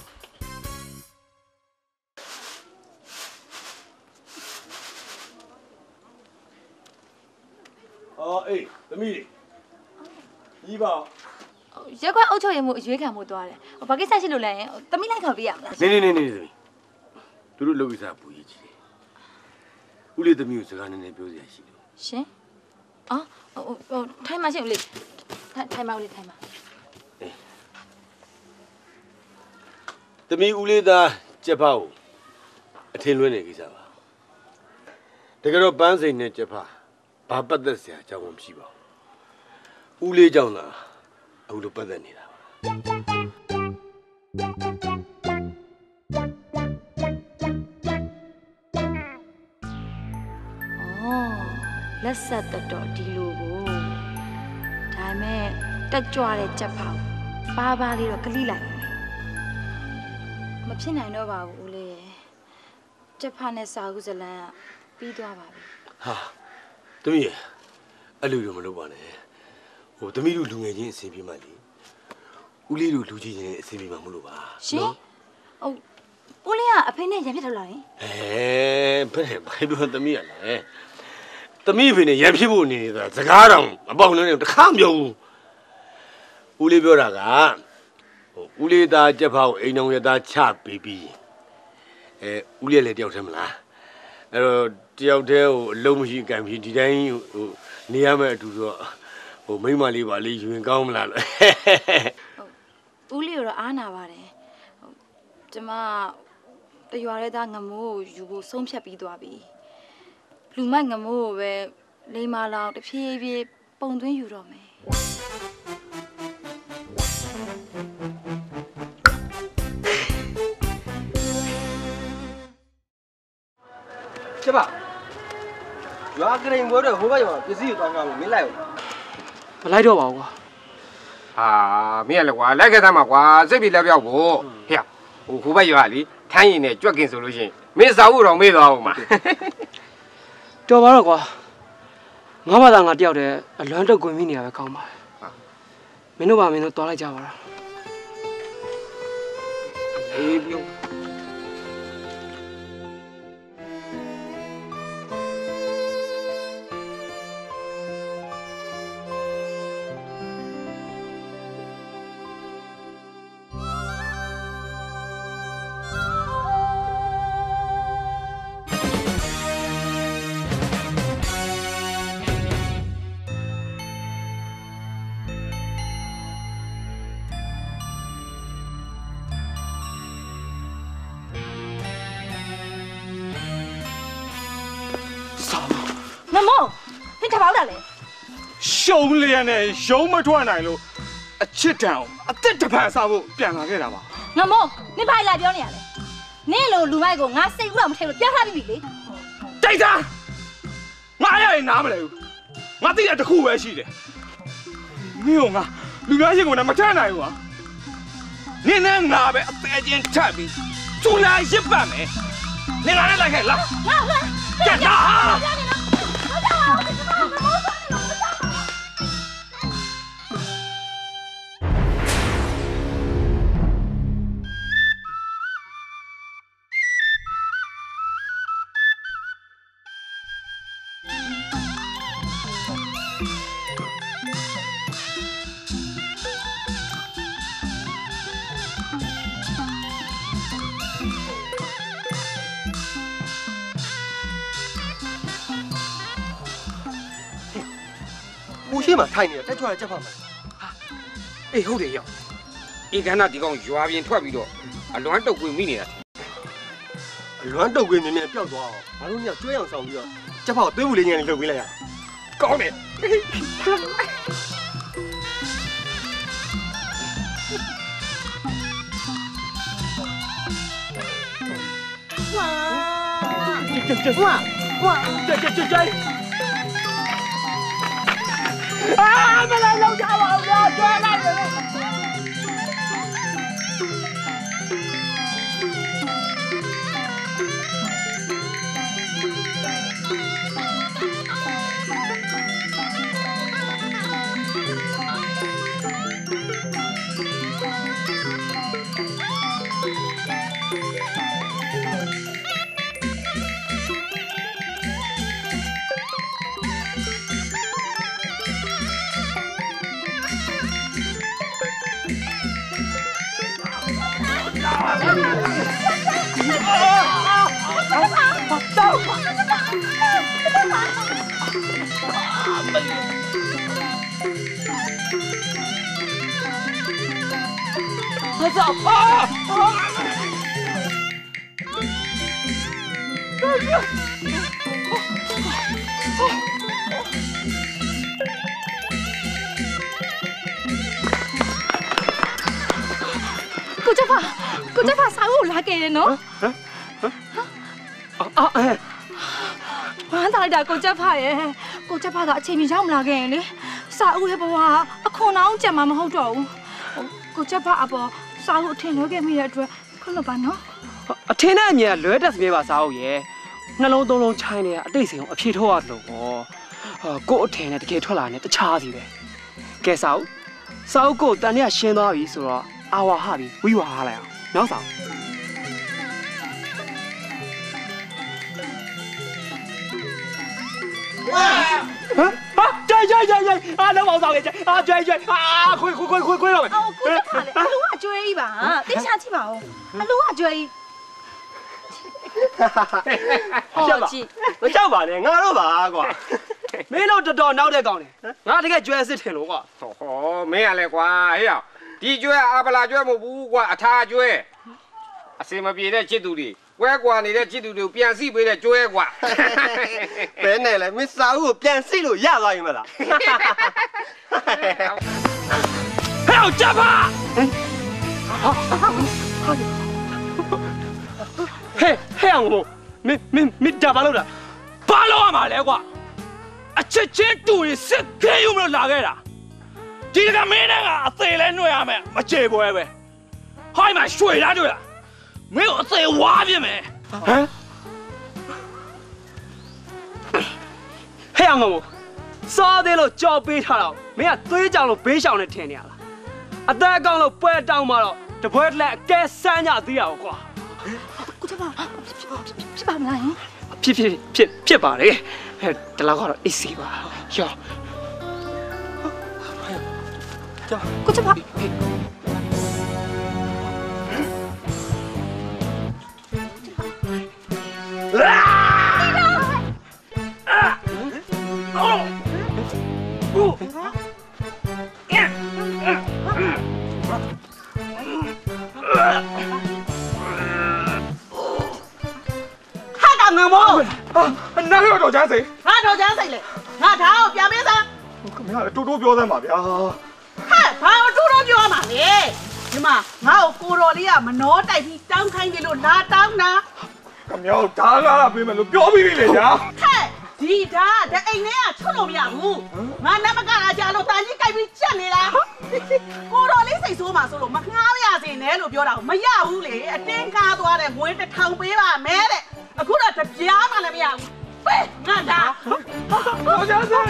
အော်အေးသမီးလေးကြီးပါရက်ခွက်အုပ်ချုပ်ရင်မို့အရွေးခံမှုသွားတယ်။ဘာကိစ္စရှိလို့လဲ။သမီးလိုက်ခေါ်ပေးရမလား။နေနေနေနေသမီး။သူတို့လုပ်ပြီးသားပူကြီးကြီးတယ်။ဦးလေးသမီးကိုစကားနည်းနည်းပြောစရာရှိလို့။ရှင်။အော်ဟိုဟိုထိုင်ပါရှင်ဦးလေး။ထိုင်ပါဦးလေးထိုင်ပါ။အေး။သမီးဦးလေးသားကြက်ဖားကိုအထင်လွဲနေကိစ္စပါ။တကယ်တော့ပန်းစိန်နဲ့ကြက်ဖားဘာပတ်သက်စရာအကြောင်းမရှိပါဘူး။ဦးလေးကြောင့်လားအခုလိုပတ်သက်နေတာပါအော်လက်ဆက်တတော်ဒီလိုကိုဒါပေမဲ့တက်ကြွတဲ့ကြက်ဖောက်ပါပါလေးတော့ကလိလိုက်မဖြစ်နိုင်တော့ပါဘူးဦးလေးရဲ့ကြက်ဖာနဲ့စာကုဇလန်ကပြီးသွားပါပြီဟာသမီးအဲ့လိုတော့မလုပ်ပါနဲ့ဟိုသမီးတို့လူငယ်ချင်းအစီအပြေးမှလေဦးလေးတို့လူကြီးချင်းအစီအပြေးမှမလို့ပါရှင်ဟုတ်ဦးလေးကအဖေနဲ့ရံပြစ်ထုတ်လာရင်အဲဘယ်ဘယ်လိုသမီးရလဲသမီးအဖေနဲ့ရံဖြစ်ဖို့နေနေတာစကားတောင်အပေါက်လုံးနဲ့တခါမပြောဘူးဦးလေးပြောတာကဟိုဦးလေးသားကြက်ဖောက်အိမ်တော်ရသားချပေးပြီးအဲဦးလေးလည်းတယောက်တည်းမလားအဲ့တော့တယောက်တည်းဟိုအလုံးမရှိကံဖြစ်ဒီတိုင်းဟိုနေရမယ့်အတူဆိုဟိုမိမလေးပါလေးယူရင်ကောင်းမလားလို့ဦးလေးတော့အားနာပါတယ်ကျမတရွာရဲသားငမိုးကိုယူဖို့ဆုံးဖြတ်ပြီးသွားပြီလူမိုက်ငမိုးကိုပဲလိမ္မာလောင်တဖြည်းဖြည်းပုံသွင်းယူတော့မယ်ကျပါရွာကရင်ဘွဲတော့ဟိုဘက်ရောပစ္စည်းကိုတောင်းကြလို့မင်းလိုက်ဘူးမလိုက်တော့ပါဘူးကွာဟာမင်းကလည်းကွာလိုက်ခဲ့သားမှာကွာစိတ်ပြေလက်ပြောက်ဖို့ဟဲ့ဟိုဟိုဘက်ရွာလीထမ်းရင်နဲ့ကြွက်ကင်ဆိုလို့ရှိရင်မင်းစာဖို့တော့မေ့သွားအောင်မှာတော်ပါတော့ကွာငါဘာသာငါတယောက်တည်းအလွမ်းတုတ်ကွင်မိနေရပဲကောင်းပါမင်းတို့ပါမင်းတို့သွားလိုက်ကြပါလားအေးပြုံးငမိုးဟင်ထပေါက်လာလေရှုံးလျက်နဲ့ရုံးမထွက်နိုင်လို့အချစ်တံအသက်တပံစားဖို့ပြန်လာခဲ့တာပါငမိုးနင်ဘာလာပြောနေရလဲနင့်လိုလူမိုက်ကိုငါစိတ်ဥတော်မထဲလို့ပြထားပြီးပြီလေတိုက်တာငါရရင်နားမလဲဘူးငါသိတဲ့တစ်ခုပဲရှိတယ်မင်းကငါလူများရှင်ကိုလည်းမထမ်းနိုင်ဘူးကွာနင်းနဲ့ငါပဲအသေးချင်းထပ်ပြီးသူလာရစ်ပတ်မယ်နင်လာနဲ့လိုက်ခဲ့လားငါလာကြက်တာဦးရှိမှထိုင်နေတယ်တက်ကြွရကြက်ပါမယ်ဟာအေးဟုတ်တယ်ရောက်အေးကန္နာဒီကောင်ရွာပြင်ထွက်ပြီးတော့အလွမ်းတုတ်ကွေမိနေတာအလွမ်းတုတ်ကွေမြင်မြင်ပျောက်သွားအောင်ဘာလို့ညကျွေးအောင်ဆောင်ပြီးတော့ကြက်ဖောက်သွေးဘူးလေးညံနေလုပ်ပေးလိုက်ရကောင်းတယ်哇哇， 追追追追！啊！唔嚟老家我我追嚟嚟。我操！啊！ ကိုကျဖကိုကျဖစာအုပ်လာခဲ့တယ်နော်ဟမ်အာအဲဝမ်းသာလိုက်တာကိုကျဖရဲ့ကိုကျဖကအချိန်ကြီးရောက်မလာခဲ့ရင်လေစာအုပ်ရဲ့ဘဝအခွန်အောင်ကြံမှာမဟုတ်တော့ဘူးကိုကျဖအပေါ်စာအုပ်အထင်လွဲခဲ့မိတဲ့အတွက်ခွင့်လွှတ်ပါနော်အထင်နဲ့အမြဲလွဲတတ်စမြဲပါစာအုပ်ရဲ့နှလုံးသုံးလုံးချိုင်းနေရအတိတ်စိန်ကိုအဖြေထုတ်ရလို့ပေါ့ကို့အထင်နဲ့တကယ်ထွက်လာနေတခြားစီပဲကဲစာအုပ်စာအုပ်ကိုတန်ရရှင်းသွားပြီဆိုတော့အာဝါဟပြီးဝိဝါဟာလိုက်အောင်နောက်ဆောင်ဝါဟာကြိုက်ကြိုက်ကြိုက်အာလုံးအောင်ဆောင်လေအာကြိုက်ကြိုက်အာခွေခွေခွေခွေခွေတော့မယ်အော်ကိုကျဖလေအလူကအကျွေးကြီးပါတိတ်ချကြည့်ပါဦးအလူကအကျွေးကြီးဟောကြည့်မကြောက်ပါနဲ့ငါတို့ပါကွာမင်းတို့တော်တော်နောက်တဲ့ကောင်လေငါတကယ်ကျွဲစစ်ထင်လို့ကွာဟောမင်းကလည်းကွာဟေ့အောင်ဒီကျွဲအာပလာကျွဲမဟုတ်ဘူးကွာအထာကျွဲအစင်မပြေတဲ့ချစ်သူတွေကွဲကွာနေတဲ့ချစ်သူတွေကိုပြန်စီပေးတဲ့ကျွဲကွာဘယ်နဲ့လဲမင်းစာအုပ်ကိုပြန်စီလို့ရသွားရင်မလားဟဲ့အောင်ကြပါဟဲ့ဟဲ့အောင်မင်းမင်းမင်းကြပါလို့လားဘာလို့ရမှာလဲကွာအချက်ချင်းတူရင်စစ်ခဲယူမလို့လာခဲ့တာဒီကမင်းနဲ့ကအသေးလဲနှွှဲရမယ်မကြေပွဲပဲဟိုင်းမှာရွှေလားတွေ့လားမင်းကိုအသေးဝါပြမယ်ဟမ်ဟဲ့အောင်မမို့စားသေးလို့ကြော်ပေးထားတော့မင်းကသွေးကြောင်လို့ဘေးရှောင်နေထင်နေရလားအသက်အကောင်လို့ပွဲတောင်းမှတော့တပွဲလက်အကဲစမ်းကြသေးရအောင်ကွာကိုကျဖဖြစ်ပါမလားဖြစ်ဖြစ်ဖြစ်ဖြစ်ပါလေဟဲ့တလောက်ကတော့အေးစီပါရောကိုကျဖငါမောနားရတော့ချမ်းစိန်ငါတော့ချမ်းစိန်လေငါဒါကိုပြန်ပေးစမ်းခင်ဗျားတူတူပြောစမ်းပါဗျာဟဲ့ဘာလို့တူတူပြောမှာလဲဒီမှာငါ့ကိုကိုတော်လေးကမနှောတိုက်ပြီးတောင်းခိုင်းတယ်လို့လာတောင်းတာခင်ဗျားဓာတ်ကားလာပေးမယ်လို့ပြောပြီးပြီလေညာဟဲ့ဒီဓာတ်တဲ့အိမ်ထဲကချွတ်လို့မရဘူးငါနမကလာကြလို့တာကြီးကြိုက်ပြီးချက်နေလားကိုတော်လေးစိတ်ဆိုးမှဆိုလို့မငှားရစေနဲ့လို့ပြောတာမရဘူးလေအတင်းကားသွားတယ်ငွေတစ်ထောင်ပေးပါမယ်တဲ့အခုတော့တပြားမှလည်းမရဘူးပေးငါဒါတော်ကြစေ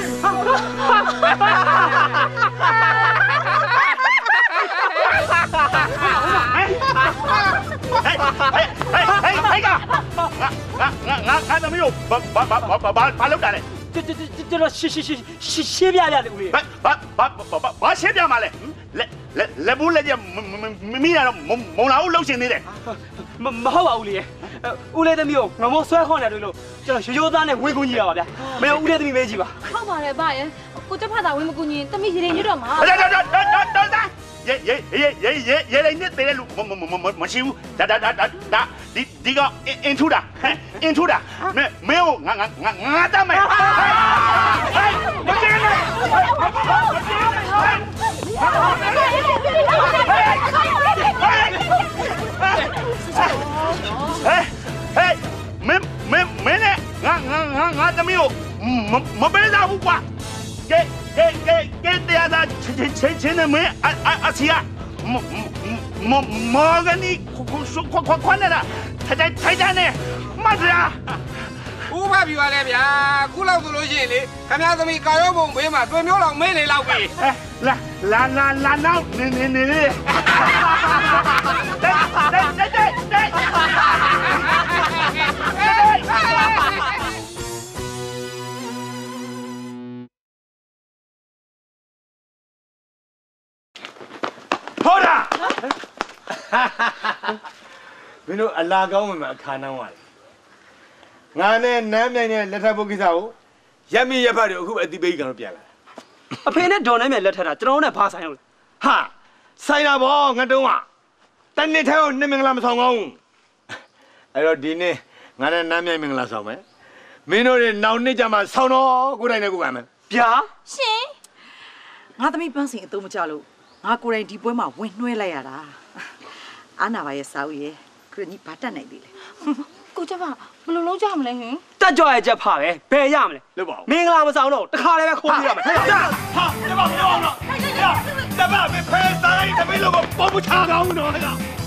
ဟေးဟေးဟေးဟေးဟေးကငါငါငါငါသမီးတို့ဘာဘာဘာဘာဘာလုပ်တာလဲကျွန်တော်ရှင်းရှင်းရှင်းရှင်းပြရတယ်ဦးလေးဘာဘာဘာဘာဘာရှင်းပြမှာလဲလက်လက်လက်ဘူးလက်ကျမမီးရတော့မုံလာဦးလှုပ်ရှင်နေတယ်မဟုတ်ပါဘူးလေဦးလေးသမီးကိုငမောဆွဲခေါ်နေတယ်လို့ကျွန်တော်ရိုးရိုးသားနဲ့ဝင်းကူးကြီးရပါဗျာမင်းဦးလေးသမီးပဲကြည့်ပါဟုတ်ပါတယ်ဗျာရဲ့ကိုတက်ဖတ်တာဝင်းမကူညီရင်သမီးရေရင်ညွတ်တော့မှာတော်တော်တော်တော်တော်တော်ရေရေရေရေရေရေရင်နဲ့တဲလူမရှိဘူးဒါဒါဒါဒါဒီဒီကအင်ထူတာအင်ထူတာမင်းမင်းငါငါငါငါတမ်းမယ်ဟေးမကျင်းနဲ့မကျင်းနဲ့ဟေးဟေးမင်းမင်းမင်းသမီးကိုမပေးစားဘူးကွာကဲကဲကဲကဲတရားသာချင်းချင်းချင်းနဲ့မင်းအစီယာမမမောဂနီခွခွခွခွနဲ့လားထိုင်ထိုင်ထိုင်နဲ့မစရာဦးဖပြပါလေဗျာခုလောက်ဆိုလို့ရှိရင်လေခမည်းသမီးကာရောပုံဘေးမှာတွေ့မျိုးလောက်မင်းနေလောက်ပြီလာလာလာလာနောက်နေနေနေတေးတေးတေးတေးတေးဟောတာမင်းတို့အလာကောင်းမှအခါနှောင်းရတယ်ငါနဲ့နမ်းမြိုင်နဲ့လက်ထပ်ဖို့ကိစ္စကိုရက်မိရက်ဖတ်တွေအခုအတိပေးကတော့ပြန်လာအဖေနဲ့ဒေါ်နဲ့မြန်လက်ထပ်တာကျွန်တော်နဲ့ဘာဆိုင်အောင်လဲဟာဆိုင်တာဗောငါတုံးကတနေ့ထဲကိုနှစ်မင်္ဂလာမဆောင်ကောင်းအဲ့တော့ဒီနေ့ငါနဲ့နမ်းမြိုင်မင်္ဂလာဆောင်မယ်မင်းတို့တွေနောက်နှစ်ကြမှာဆောင်းတော့ကိုယ်တိုင်နဲ့ကိုယ်ပါမယ်ဗျာရှင်ငါသမီးပန်းစင်အသုံးမချလို့ငါကိုယ်တိုင်ဒီပွဲမှာဝင်နှွှဲလိုက်ရတာအာနာပါရဲ့စာအုပ်ရဲ့ခရနီဘာတက်နိုင်သေးလဲကိုကျမဘယ်လိုလုပ်ကြမလဲဟင်တက်ကြွရဲ့ချက်ဖပဲဘယ်ရမလဲလို့ပါမင်္ဂလာမဆောင်တော့တခါလည်းပဲခိုးပြရမယ်ဟာဟာကျမပြောအောင်တော့တပတ်ပဲဖဲဆိုင်တပည့်လို့ပေါ်ပချကောင်းတော့